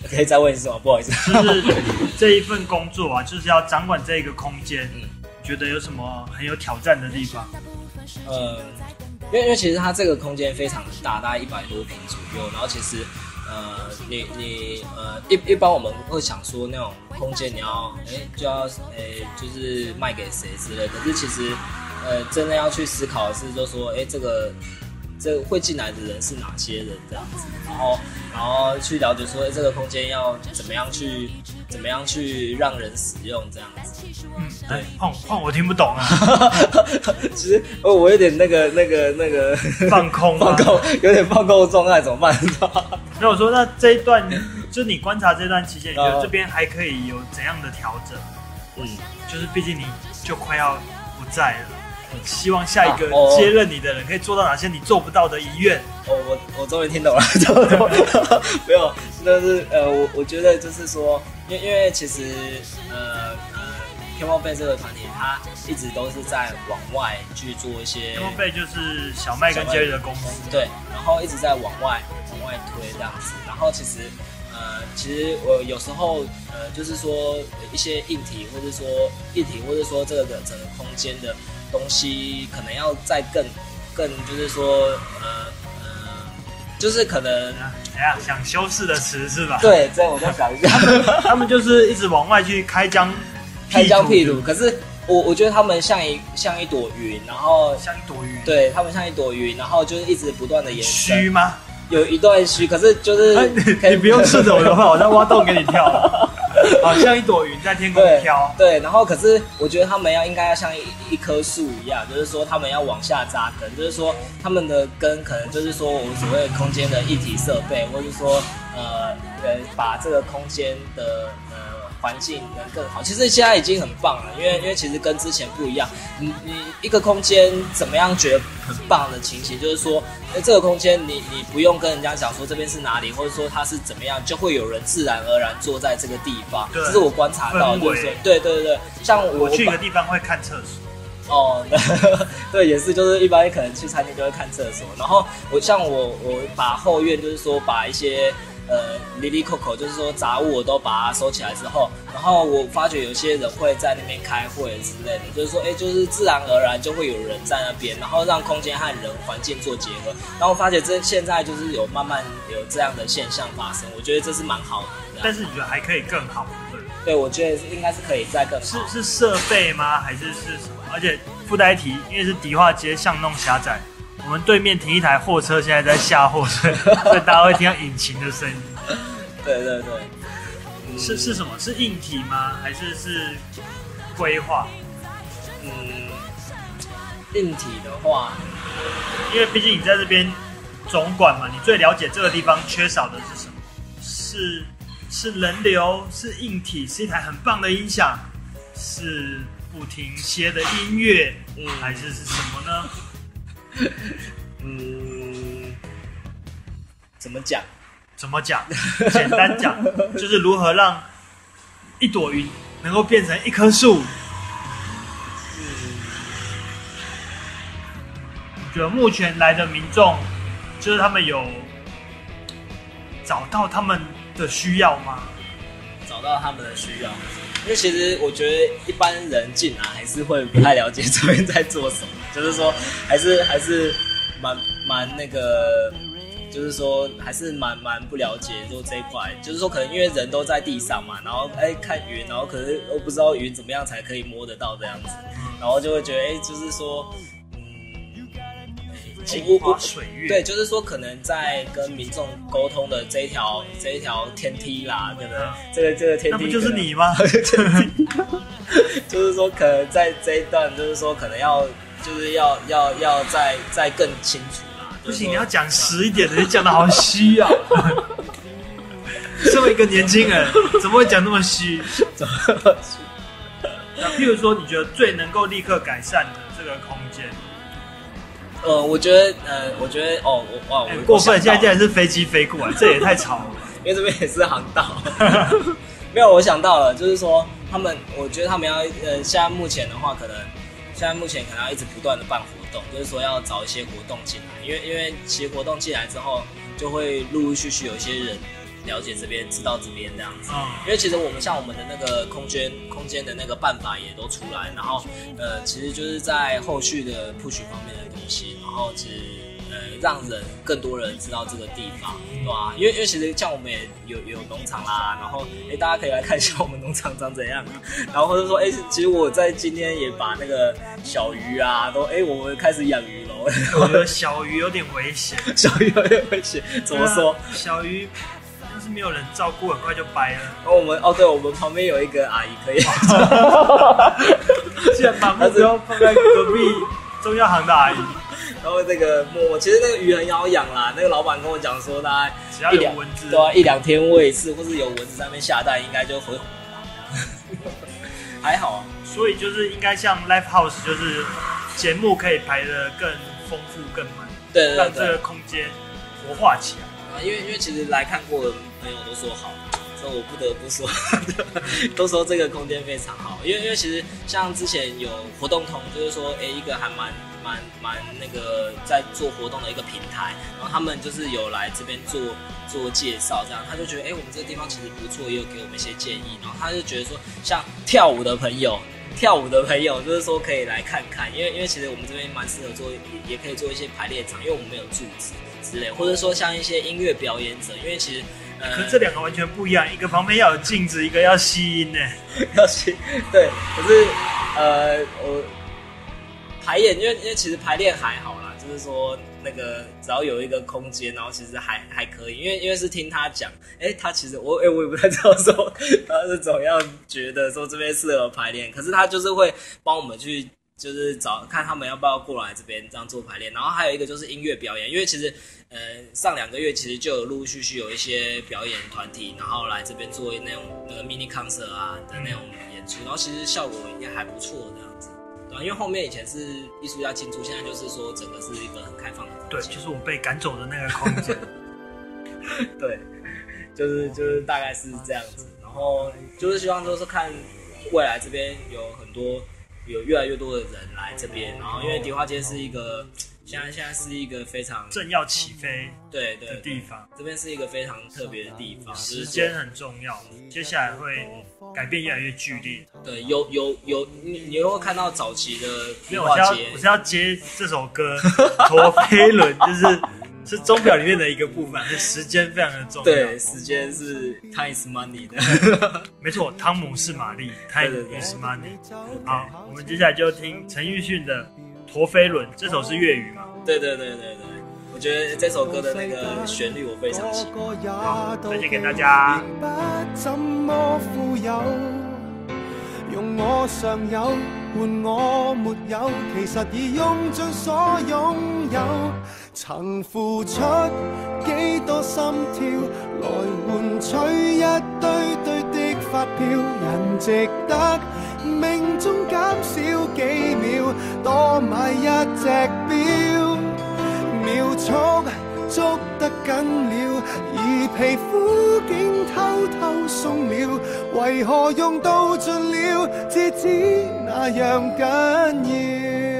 可以再问一次吗？不好意思。 就是这一份工作啊，就是要掌管这一个空间， 嗯， 觉得有什么很有挑战的地方？ 呃，因为因为其实它这个空间非常的大，大概一百多平左右，然后其实。呃，你你呃一一般我们会想说那种空间你要哎就要哎就是卖给谁之类的，可是其实呃真的要去思考的是，就说哎这个这个会进来的人是哪些人这样子，然后然后去了解说哎这个空间要怎么样去怎么样去让人使用这样子。 嗯，对，换换我听不懂啊。 其实哦我有点那个那个那个放空放空，有点放空的状态怎么办？ 那我说，那这一段就是你观察这段期间，你觉得这边还可以有怎样的调整？ 嗯， 就是毕竟你就快要不在了，希望下一个啊哦接任你的人可以做到哪些你做不到的遗愿？ 我我我终于听懂了，差不多没有，但是呃，我我觉得就是说，因为因为其实呃呃 Camel Bay 这个团体，它一直都是在往外去做一些 Camel Bay 就是小麦跟杰瑞的公司， 对，然后一直在往外往外推这样子，然后其实呃，其实我有时候呃，就是说一些硬体，或者说硬体，或者说这个整个空间的东西，可能要再更更，就是说呃呃，就是可能哎呀，想修饰的词是吧？ 对，这我再想一下， 他们就是一直往外去开疆开疆辟土，可是我我觉得他们像一像一朵云，然后像一朵云， 对他们像一朵云，然后就是一直不断的延伸。 虚吗？ 有一段虚，可是就是、 啊、你, 你不用顺着我的话，我在挖洞给你跳，好像一朵云在天空飘。 对，然后可是我觉得他们要应该要像一一棵树一样，就是说他们要往下扎根，就是说他们的根可能就是说我们所谓的空间的一体设备，或者是说呃呃把这个空间的呃环境能更好。其实现在已经很棒了，因为因为其实跟之前不一样，你你一个空间怎么样觉得很棒的情形，就是说。这个空间你你不用跟人家讲说这边是哪里，或者说它是怎么样，就会有人自然而然坐在这个地方。这是我观察到的，就是说，对对对对，像我, 我去一个地方会看厕所。 哦，对，也是，就是一般可能去餐厅就会看厕所。然后我像我我把后院就是说把一些呃哩哩扣扣，就是说杂物我都把它收起来之后，然后我发觉有些人会在那边开会之类的，就是说，哎，就是自然而然就会有人在那边，然后让空间和人环境做结合。然后我发觉这现在就是有慢慢有这样的现象发生，我觉得这是蛮好的。 但是你觉得还可以更好？对， 对，我觉得应该是可以再更好。 是是设备吗？还是是什么？而且附带一提，因为是迪化街巷弄狭窄。我们对面停一台货车，现在在下货，所以所以大家会听到引擎的声音。 对对对， 嗯、是是什么？是硬体吗？还是是规划？ 嗯，硬体的话， 因为毕竟你在这边总管嘛，你最了解这个地方缺少的是什么？是是人流，是硬体，是一台很棒的音响，是不停歇的音乐，嗯、还是是什么呢？ 嗯，怎么讲？ 怎么讲？简单讲，就是如何让一朵云能够变成一棵树。嗯，我觉得目前来的民众，就是他们有找到他们的需要吗？ 找到他们的需要，因为其实我觉得一般人进来还是会不太了解这边在做什么，就是说还是还是蛮蛮那个，就是说还是蛮蛮不了解做这一块，就是说可能因为人都在地上嘛，然后哎看云，然后可是我不知道云怎么样才可以摸得到这样子，然后就会觉得哎，就是说。 镜花水月， 对，就是说可能在跟民众沟通的这一条这一条天梯啦，可能、嗯、这个这个天梯， 那不就是你吗？ 就是说可能在这一段，就是说可能要就是要要要再再更清楚啦。 不行，你要讲实一点的，你讲的好虚啊！身为一个年轻人，怎么会讲那么虚？ 怎么那么虚？ 那譬如说，你觉得最能够立刻改善的这个空间？ 呃，我觉得，呃，我觉得，哦，我哇， 很过分，现在竟然是飞机飞过来，这也太吵了。 因为这边也是航道。没有，我想到了，就是说他们，我觉得他们要，呃，现在目前的话，可能现在目前可能要一直不断的办活动，就是说要找一些活动进来，因为因为其实活动进来之后，就会陆陆续续有一些人了解这边，知道这边这样子。 嗯， 因为其实我们像我们的那个空间空间的那个办法也都出来，然后呃，其实就是在后续的 push 方面的东西，然后是呃让人更多人知道这个地方，对吧？因为因为其实像我们也有有农场啦，然后哎大家可以来看一下我们农场长怎样，然后或者说哎，其实我在今天也把那个小鱼啊都哎我们开始养鱼了， 我觉得小鱼有点危险， 小鱼有点危险，怎么说？ 小鱼。要是没有人照顾，很快就掰了。 然后我们哦，对，我们旁边有一个阿姨可以， 既然把目标放在隔壁中药行的阿姨， 然后这个默默，其实那个鱼很好养啦。那个老板跟我讲说，大概只要有蚊子， 对啊，一两天喂一次，或是有蚊子在那边下蛋，应该就会活了。还好啊， 所以就是应该像 Live House， 就是节目可以排得更丰富、更满， 对对对， 让这个空间活化起来。 因为因为其实来看过的朋友都说好，所以我不得不说，都说这个空间非常好。因为因为其实像之前有活动通，就是说哎一个还蛮蛮蛮那个在做活动的一个平台，然后他们就是有来这边做做介绍，这样他就觉得哎我们这个地方其实不错，也有给我们一些建议，然后他就觉得说像跳舞的朋友。跳舞的朋友就是说可以来看看，因为因为其实我们这边蛮适合做，也可以做一些排练场，因为我们没有柱子之类，或者说像一些音乐表演者，因为其实呃， 可是这两个完全不一样，一个旁边要有镜子，一个要吸音呢， 要吸对，可是呃我排演，因为因为其实排练还好啦，就是说那个只要有一个空间，然后其实还还可以，因为因为是听他讲，哎、欸，他其实我哎、欸、我也不太知道说他是怎么样觉得说这边适合排练，可是他就是会帮我们去就是找看他们要不要过来这边这样做排练，然后还有一个就是音乐表演，因为其实呃上两个月其实就有陆陆续续有一些表演团体，然后来这边做那种那个 mini concert 啊的那种演出，然后其实效果也还不错这样子。因为后面以前是艺术家进驻，现在就是说整个是一个很开放的空间。 对，就是我被赶走的那个空间。 对，就是就是大概是这样子。然后就是希望就是看未来这边有很多有越来越多的人来这边，然后因为迪化街是一个现在现在是一个非常正要起飞对对的地方， 这边是一个非常特别的地方， 时间很重要，接下来会改变越来越剧烈。 对，有有有，你你会看到早期的迪化街，我是要接这首歌《陀飞轮》，就是是钟表里面的一个部分，是时间非常的重要。 对，时间是 time is money 的， 没错，汤姆是玛丽 ，time is money。好，我们接下来就听陈奕迅的《陀飞轮》，这首是粤语嘛？ 对对对对对，我觉得这首歌的那个旋律我非常喜欢。 好，推荐给大家。 不怎麼富有，用我尚有換我沒有，其實已用盡所擁有。曾付出幾多心跳，來換取一堆堆的發票，人值得命中減少幾秒，多買一隻錶，秒速捉得緊了，而皮膚竟偷偷鬆了，為何用到盡了，至知那樣緊要。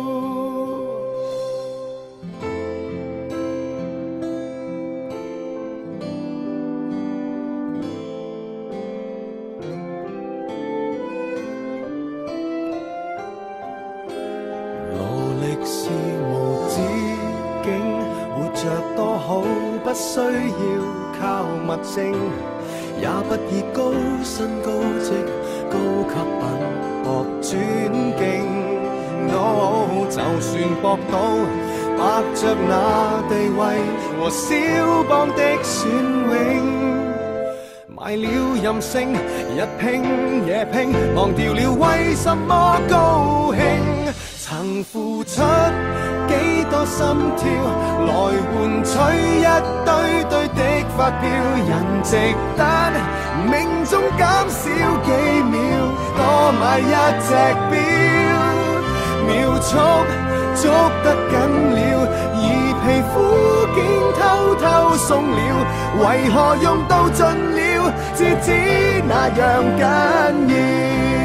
不需要靠物證，也不以高薪高職高級品博尊敬。No， 就算博到白着那地位和蕭邦的選永，賣了任性，日拼夜拼，忘掉了為什麼高興。曾付出幾多心跳，來換取一堆堆的發票，人值得命中減少幾秒，多買一隻錶，秒速捉得緊了，而皮膚竟偷偷鬆了，為何用到盡了，至知那樣緊要。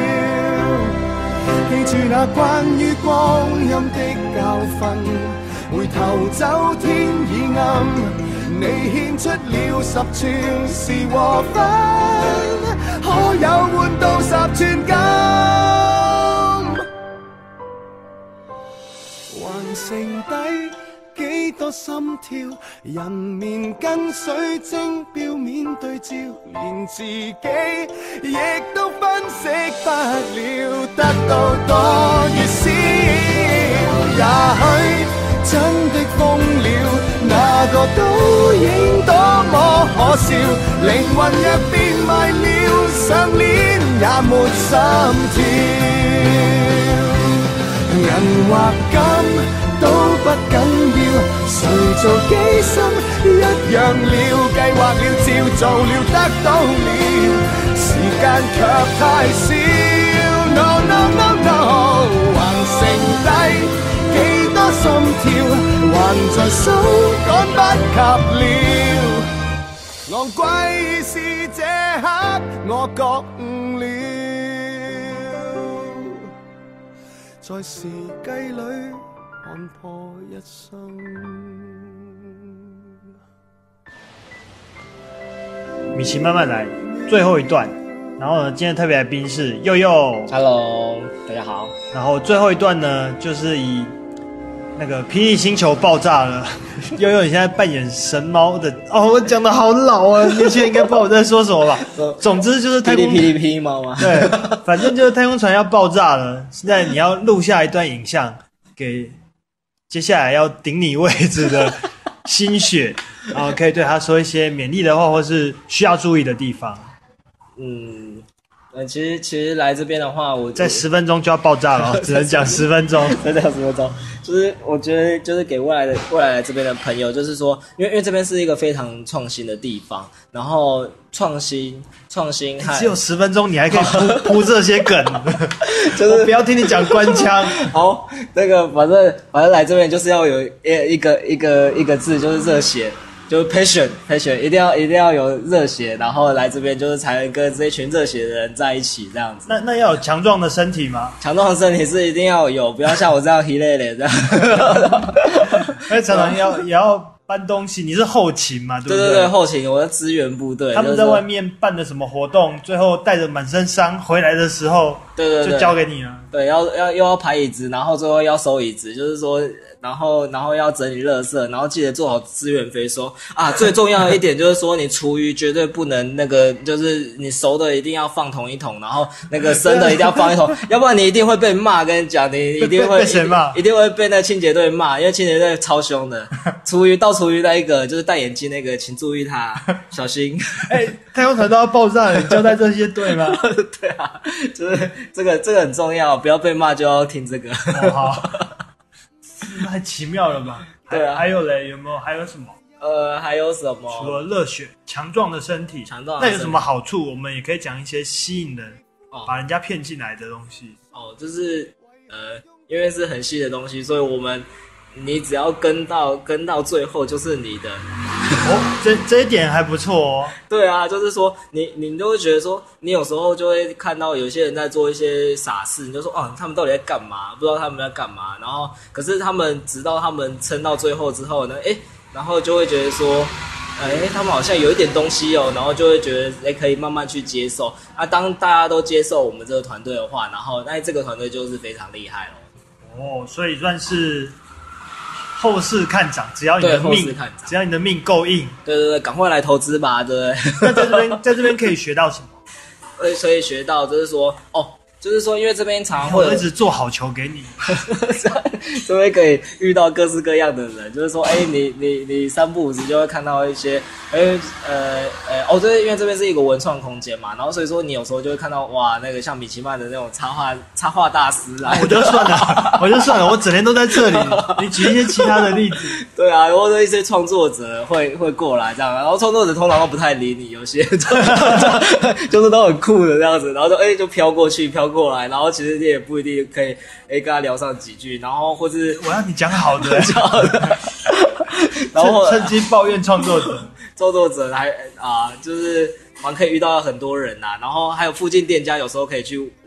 記住那關於光陰的教訓， 回頭走天已暗，你獻出了十寸是和分，可有換到十寸金？還剩低幾多心跳？人面跟水晶表面對照，連自己亦都分析不了，得到多與少，也許真的瘋了，那個倒影多麼可笑，靈魂若變賣了，上鏈也沒心跳。銀或金都不緊要，誰做機心一樣了，計劃了照做了得到了，時間卻太少。No no no no， 還剩低幾多心跳，還在手趕不及了。昂貴是這刻我覺悟了，在時計裏看破一生。 米奇慢慢來，最後一段。然後呢，今天特別來賓是佑佑 ，Hello， 大家好。 然後最後一段呢，就是以那個霹靂星球爆炸了。佑佑，你現在扮演神貓的哦，我講的好老啊，年輕人應該不知道我在說什麼吧？總之就是太空霹靂霹靂霹靂貓嗎？ 對，反正就是太空船要爆炸了，現在你要錄下一段影像給接下來要頂你位置的心血，然後可以對他說一些勉勵的話，或是需要注意的地方。 嗯，呃，其實其實來這邊的話，我在十分鐘就要爆炸了，只能講十分鐘， 再講十分鐘。就是我覺得，就是給未來的未來來這邊的朋友，就是說，因為因為這邊是一個非常創新的地方，然後創新創新還， 只有十分鐘，你還可以鋪鋪這些梗， 就是我不要聽你講官腔。 好，那個反正反正來這邊就是要有一一個一個一個字，就是熱血。就是 passion passion 一定要一定要有熱血，然後來這邊就是才能跟這一群熱血的人在一起這樣子。 那那要有強壯的身體嗎？ 強壯的身體是一定要有，不要像我這樣疲累累這樣。 而且常常要也要搬東西，你是後勤嘛？對不對？ 對對對，後勤，我的支援部隊。 他們在外面辦的什麼活動，最後帶着滿身傷回來的時候， 對對對， 就交給你了。 對，要要又要排椅子，然後最後要收椅子，就是說。然後，然後要整理垃圾，然後記得做好資源回收啊！最重要的一點就是說，你廚餘絕對不能那個，就是你熟的一定要放同一桶，然後那個生的一定要放一桶，要不然你一定會被罵。跟你講，你一定會被誰罵？ 一定會被那清潔隊罵，因為清潔隊超兇的。廚餘倒廚餘那一個，就是戴眼鏡那個，請注意他，小心。 哎、欸，太空船都要爆炸了，你交代這些對嗎？ 對啊，就是這個這個很重要，不要被罵就要聽這個。 哦、好。太奇妙了吧？ 對啊， 還有嘞，有沒有？還有什麼？ 呃，還有什麼？ 除了熱血、強壯的身體， 強壯， 那有什麼好處？我們也可以講一些吸引人、哦、把人家騙進來的東西。 哦，就是呃，因為是很細的東西，所以我們你只要跟到跟到最後就是你的。 哦，這這一點還不錯哦。 對啊，就是說你你都會覺得說，你有時候就會看到有些人在做一些傻事，你就說哦，他們到底在幹嘛？不知道他們在幹嘛。然後可是他們直到他們撐到最後之後呢，誒，然後就會覺得說，誒，他們好像有一點東西哦，然後就會覺得誒，可以慢慢去接受啊。當大家都接受我們這個團隊的話，然後那這個團隊就是非常厲害了。 哦，所以算是。後市看漲，只要你的命，只要你的命夠硬， 對對對，趕快來投資吧，對不對？ 那在這邊，在這邊可以學到什麼？ 所以學到就是說，哦，就是說，因為這邊常會我一直做好球給你， 這邊可以遇到各式各樣的人，就是說，哎，你你你三不五時就會看到一些，哎，呃呃，哦，對，因為這邊是一個文創空間嘛，然後所以說你有時候就會看到，哇，那個像米奇曼的那種插畫插畫大師啊， 我就算了，我就算了，我整天都在這裡，你舉一些其他的例子。對啊，或者一些創作者會會過來這樣，然後創作者通常都不太理你，有些就是都很酷的這樣子，然後就哎就飄過去飄過來，然後其實你也不一定可以哎跟他聊上幾句，然後或是我要你講好的，講好的， 然後趁機抱怨創作者， 創作者還啊、呃、就是蠻可以遇到很多人吶、啊，然後還有附近店家有時候可以去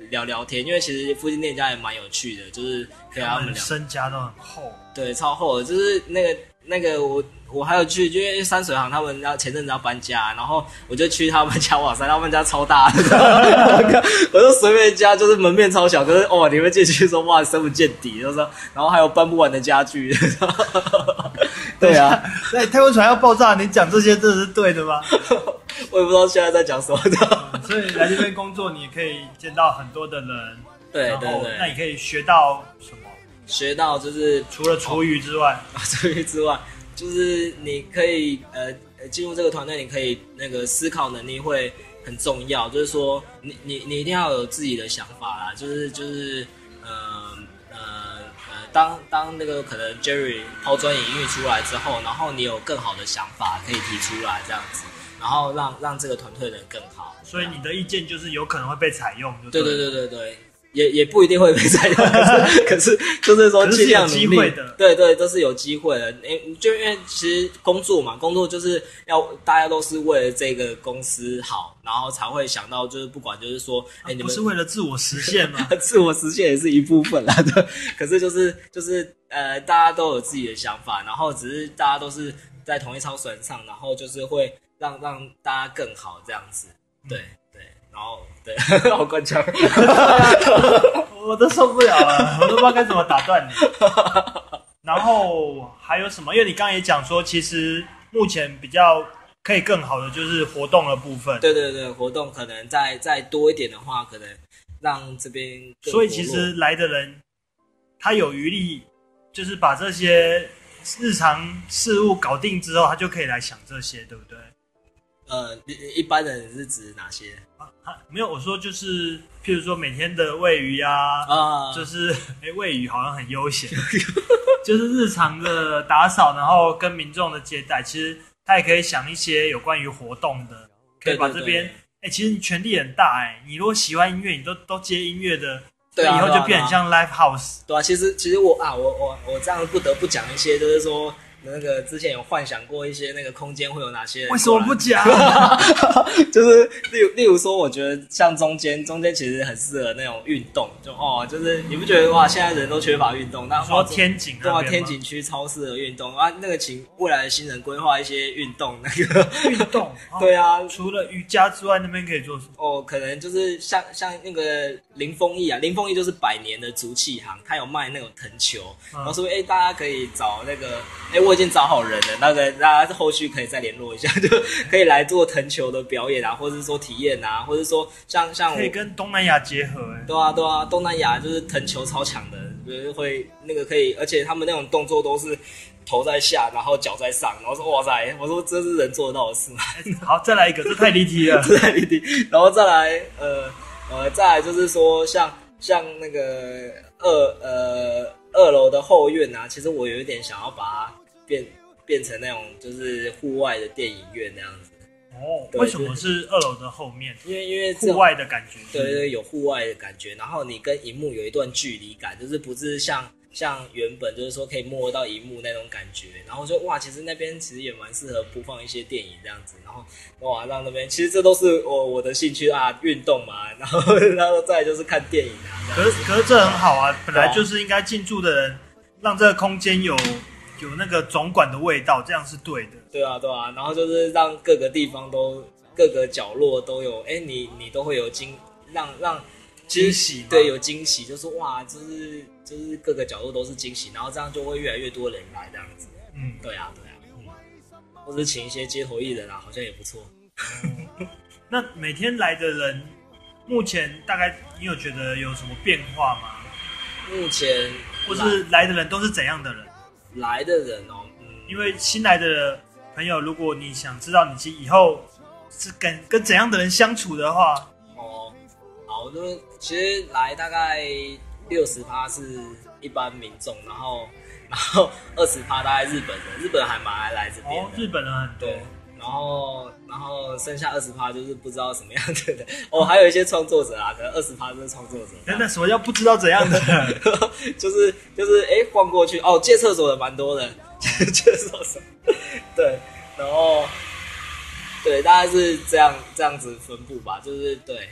聊聊天，因为其实附近店家也蛮有趣的，就是可以跟他们聊。 身家都很厚， 对，超厚的，就是那个那个我我还有去，因为山水行他们要前阵子要搬家，然后我就去他们家，哇塞，他们家超大的，我就随便家，就是门面超小，可是哦，你们进去说哇，深不见底，就是说，然后还有搬不完的家具，对啊， 那太空船要爆炸，你讲这些真的是对的吗？ 我也不知道现在在讲什么的、 嗯。所以来这边工作，你也可以见到很多的人， 对对对， 那你可以学到什么？ 学到就是除了厨余之外， 哦、厨余之外，就是你可以呃进入这个团队，你可以那个思考能力会很重要，就是说你你你一定要有自己的想法啦，就是就是呃呃呃，当当那个可能 Jerry 抛砖引玉出来之后，然后你有更好的想法可以提出来这样子，然后让让这个团队的人更好。 所以你的意见就是有可能会被采用，对对对对对对。也也不一定会被采用，可是可是就是说尽量努力， 是有机会的， 对对，都是有机会的。诶，就因为其实工作嘛，工作就是要大家都是为了这个公司好，然后才会想到就是不管就是说，哎、啊，你们不是为了自我实现吗？ 自我实现也是一部分啦，对。可是就是就是呃，大家都有自己的想法，然后只是大家都是在同一艘船上，然后就是会让让大家更好这样子，对。嗯然后对，好官腔， 我都受不了了，我都不知道该怎么打断你。然后还有什么？因为你刚刚也讲说，其实目前比较可以更好的就是活动的部分。 对对对，活动可能再再多一点的话，可能让这边更所以其实来的人，他有余力，就是把这些日常事务搞定之后，他就可以来想这些，对不对？ 呃，一般人是指哪些？ 啊啊、没有，我说就是，譬如说每天的喂鱼啊，啊就是哎喂鱼好像很悠闲，就是日常的打扫，然后跟民众的接待，其实他也可以想一些有关于活动的，可以把这边，哎，其实你权力很大哎，你如果喜欢音乐，你都都接音乐的。对啊，以后就变很像 live house。 对啊，其实其实我啊，我我我这样不得不讲一些，就是说。那个之前有幻想过一些那个空间会有哪些人？ 为什么不讲？ 就是例如例如说，我觉得像中间中间其实很适合那种运动，就哦，就是你不觉得哇，现在人都缺乏运动？那说天井对啊，天井区超适合运动啊，那个请未来的新人规划一些运动那个运动， 对啊， 除了瑜伽之外，那边可以做什么？ 哦，可能就是像像那个林丰益啊，林丰益就是百年的足气行，他有卖那种藤球，嗯、然后说哎，大家可以找那个哎我。已经找好人了，那个大家后续可以再联络一下，就可以来做藤球的表演啊，或者是说体验啊，或者是说像像可以跟东南亚结合、欸， 对啊对啊，东南亚就是藤球超强的，就是会那个可以，而且他们那种动作都是头在下，然后脚在上，然后说哇塞，我说这是人做得到的事吗？ 好，再来一个，这太离题了， 这太离题，然后再来呃呃再来就是说像像那个二呃二楼的后院啊，其实我有一点想要把它。变变成那种就是户外的电影院那样子哦，为什么是二楼的后面？ 因为因为户外的感觉， 对对对，有户外的感觉，然后你跟萤幕有一段距离感，就是不是像像原本就是说可以摸到萤幕那种感觉，然后就哇，其实那边其实也蛮适合播放一些电影这样子，然后哇让那边其实这都是我我的兴趣啊，运动嘛，然后然后再来就是看电影啊。 可是可是这很好啊，本来就是应该进驻的人让这个空间有。有那个总管的味道，这样是对的。 对啊，对啊，然后就是让各个地方都、各个角落都有，哎，你你都会有惊，让让惊喜， 对，有惊喜，就是哇，就是就是各个角落都是惊喜，然后这样就会越来越多人来这样子。嗯，对啊，对啊，嗯，或者请一些街头艺人啊，好像也不错。 嗯、那每天来的人，目前大概你有觉得有什么变化吗？ 目前， 或是来的人都是怎样的人？ 来的人哦，嗯， 因为新来的朋友，如果你想知道你以后是跟跟怎样的人相处的话， 哦，好，就是其实来大概六十趴是一般民众，然后然后二十趴大概日本人，日本人还蛮爱来这边的， 哦，日本人很多， 对，然后然后剩下二十趴就是不知道什么样的人，哦，还有一些创作者啊，可能二十趴就是创作者。 那那什么叫不知道怎样的人？ 就是就是哎，晃过去哦，借厕所的蛮多的，借厕所，对，然后对，大概是这样这样子分布吧，就是对，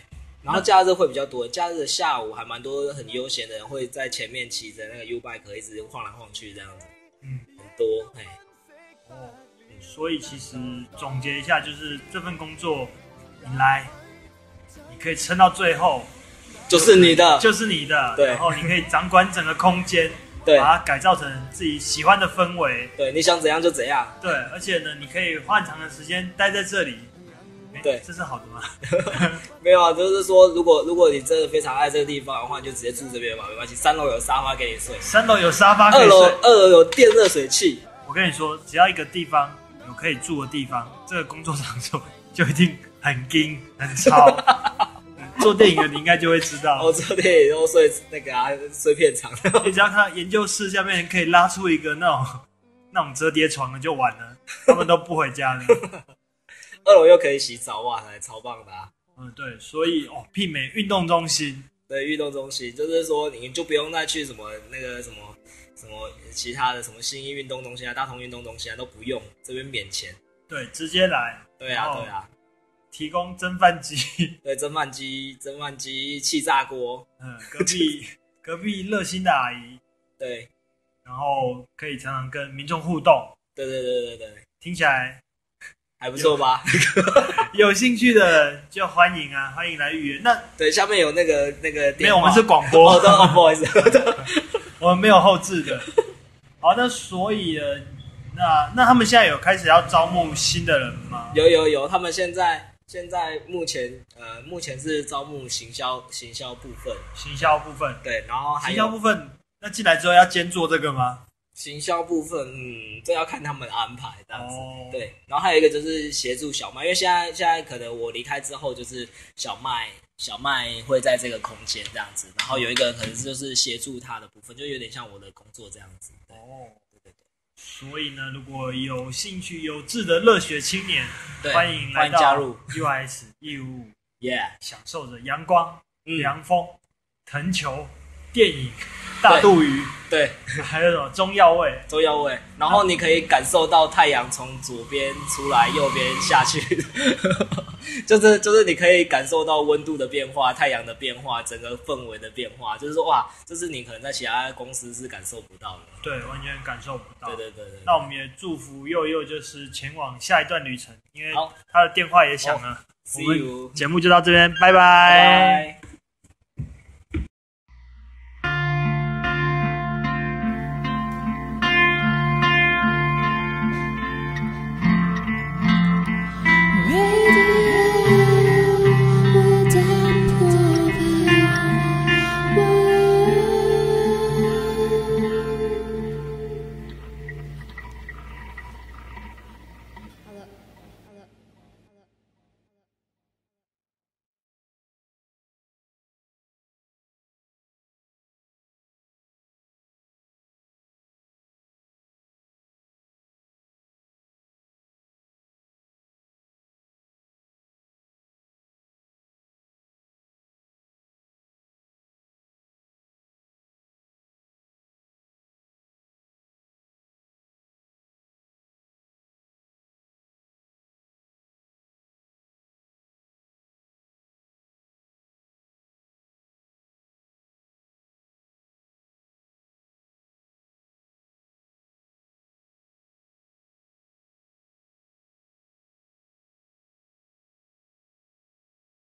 然后假日会比较多，假日的下午还蛮多很悠闲的人会在前面骑着那个 U bike 一直晃来晃去这样子， 嗯， 很多，嘿， 哦，所以其实总结一下，就是这份工作你来，你可以撑到最后， 就是你的， 就是你的， 对， 然后你可以掌管整个空间， 对， 把它改造成自己喜欢的氛围， 对，你想怎样就怎样， 对，而且呢，你可以花很长的时间待在这里。 对， 这是好的吗？ 没有啊，就是说，如果如果你真的非常爱这个地方的话，你就直接住这边嘛，没关系。三楼有沙发给你睡， 三楼有沙发可以睡， 二楼二楼有电热水器。 我跟你说，只要一个地方有可以住的地方，这个工作场所就一定很硬很潮。做电影的你应该就会知道， 我做电影都睡那个啊，睡片场。 你只要看到研究室下面可以拉出一个那种那种折叠床的就完了，他们都不回家了。 二楼又可以洗澡，哇，还超棒的啊！ 嗯，对，所以哦，媲美运动中心。 对，运动中心就是说，你就不用再去什么那个什么什么其他的什么新义运动中心啊、大同运动中心啊都不用，这边免钱。 对，直接来。 对啊，对啊。 提供蒸饭机。 对，蒸饭机、蒸饭机、气炸锅。 嗯，隔壁隔壁热心的阿姨。 对。 然后可以常常跟民众互动。 对对对对对， 听起来。 还不错吧？ 有兴趣的人就欢迎啊，欢迎来预约。那对，下面有那个那个电话， 没有，我们是广播， 哦，哦不好意思， 我们没有后置的。好，那所以呢，那那他们现在有开始要招募新的人吗？ 有有有，他们现在现在目前呃目前是招募行销行销部分， 行销部分对，然后还有行销部分，那进来之后要兼做这个吗？ 行销部分，嗯，这要看他们的安排这样子。 哦、 对，然后还有一个就是协助小麦，因为现在现在可能我离开之后，就是小麦小麦会在这个空间这样子，然后有一个可能就是协助他的部分，就有点像我的工作这样子。 哦，对对对。所以呢，如果有兴趣、有志的热血青年，欢迎来到加入 U S 一五五， 耶， 享受着阳光、 嗯、 凉风、藤球、电影。大肚鱼， 对， 还有什么中药味？ 中药味，然后你可以感受到太阳从左边出来，右边下去，就是就是你可以感受到温度的变化、太阳的变化、整个氛围的变化，就是说哇，这是你可能在其他公司是感受不到的。 对，完全感受不到。 对对对 对, 對。 那我们也祝福佑佑就是前往下一段旅程，因为他的电话也响了。 好， 我们节目就到这边，拜拜。 拜拜。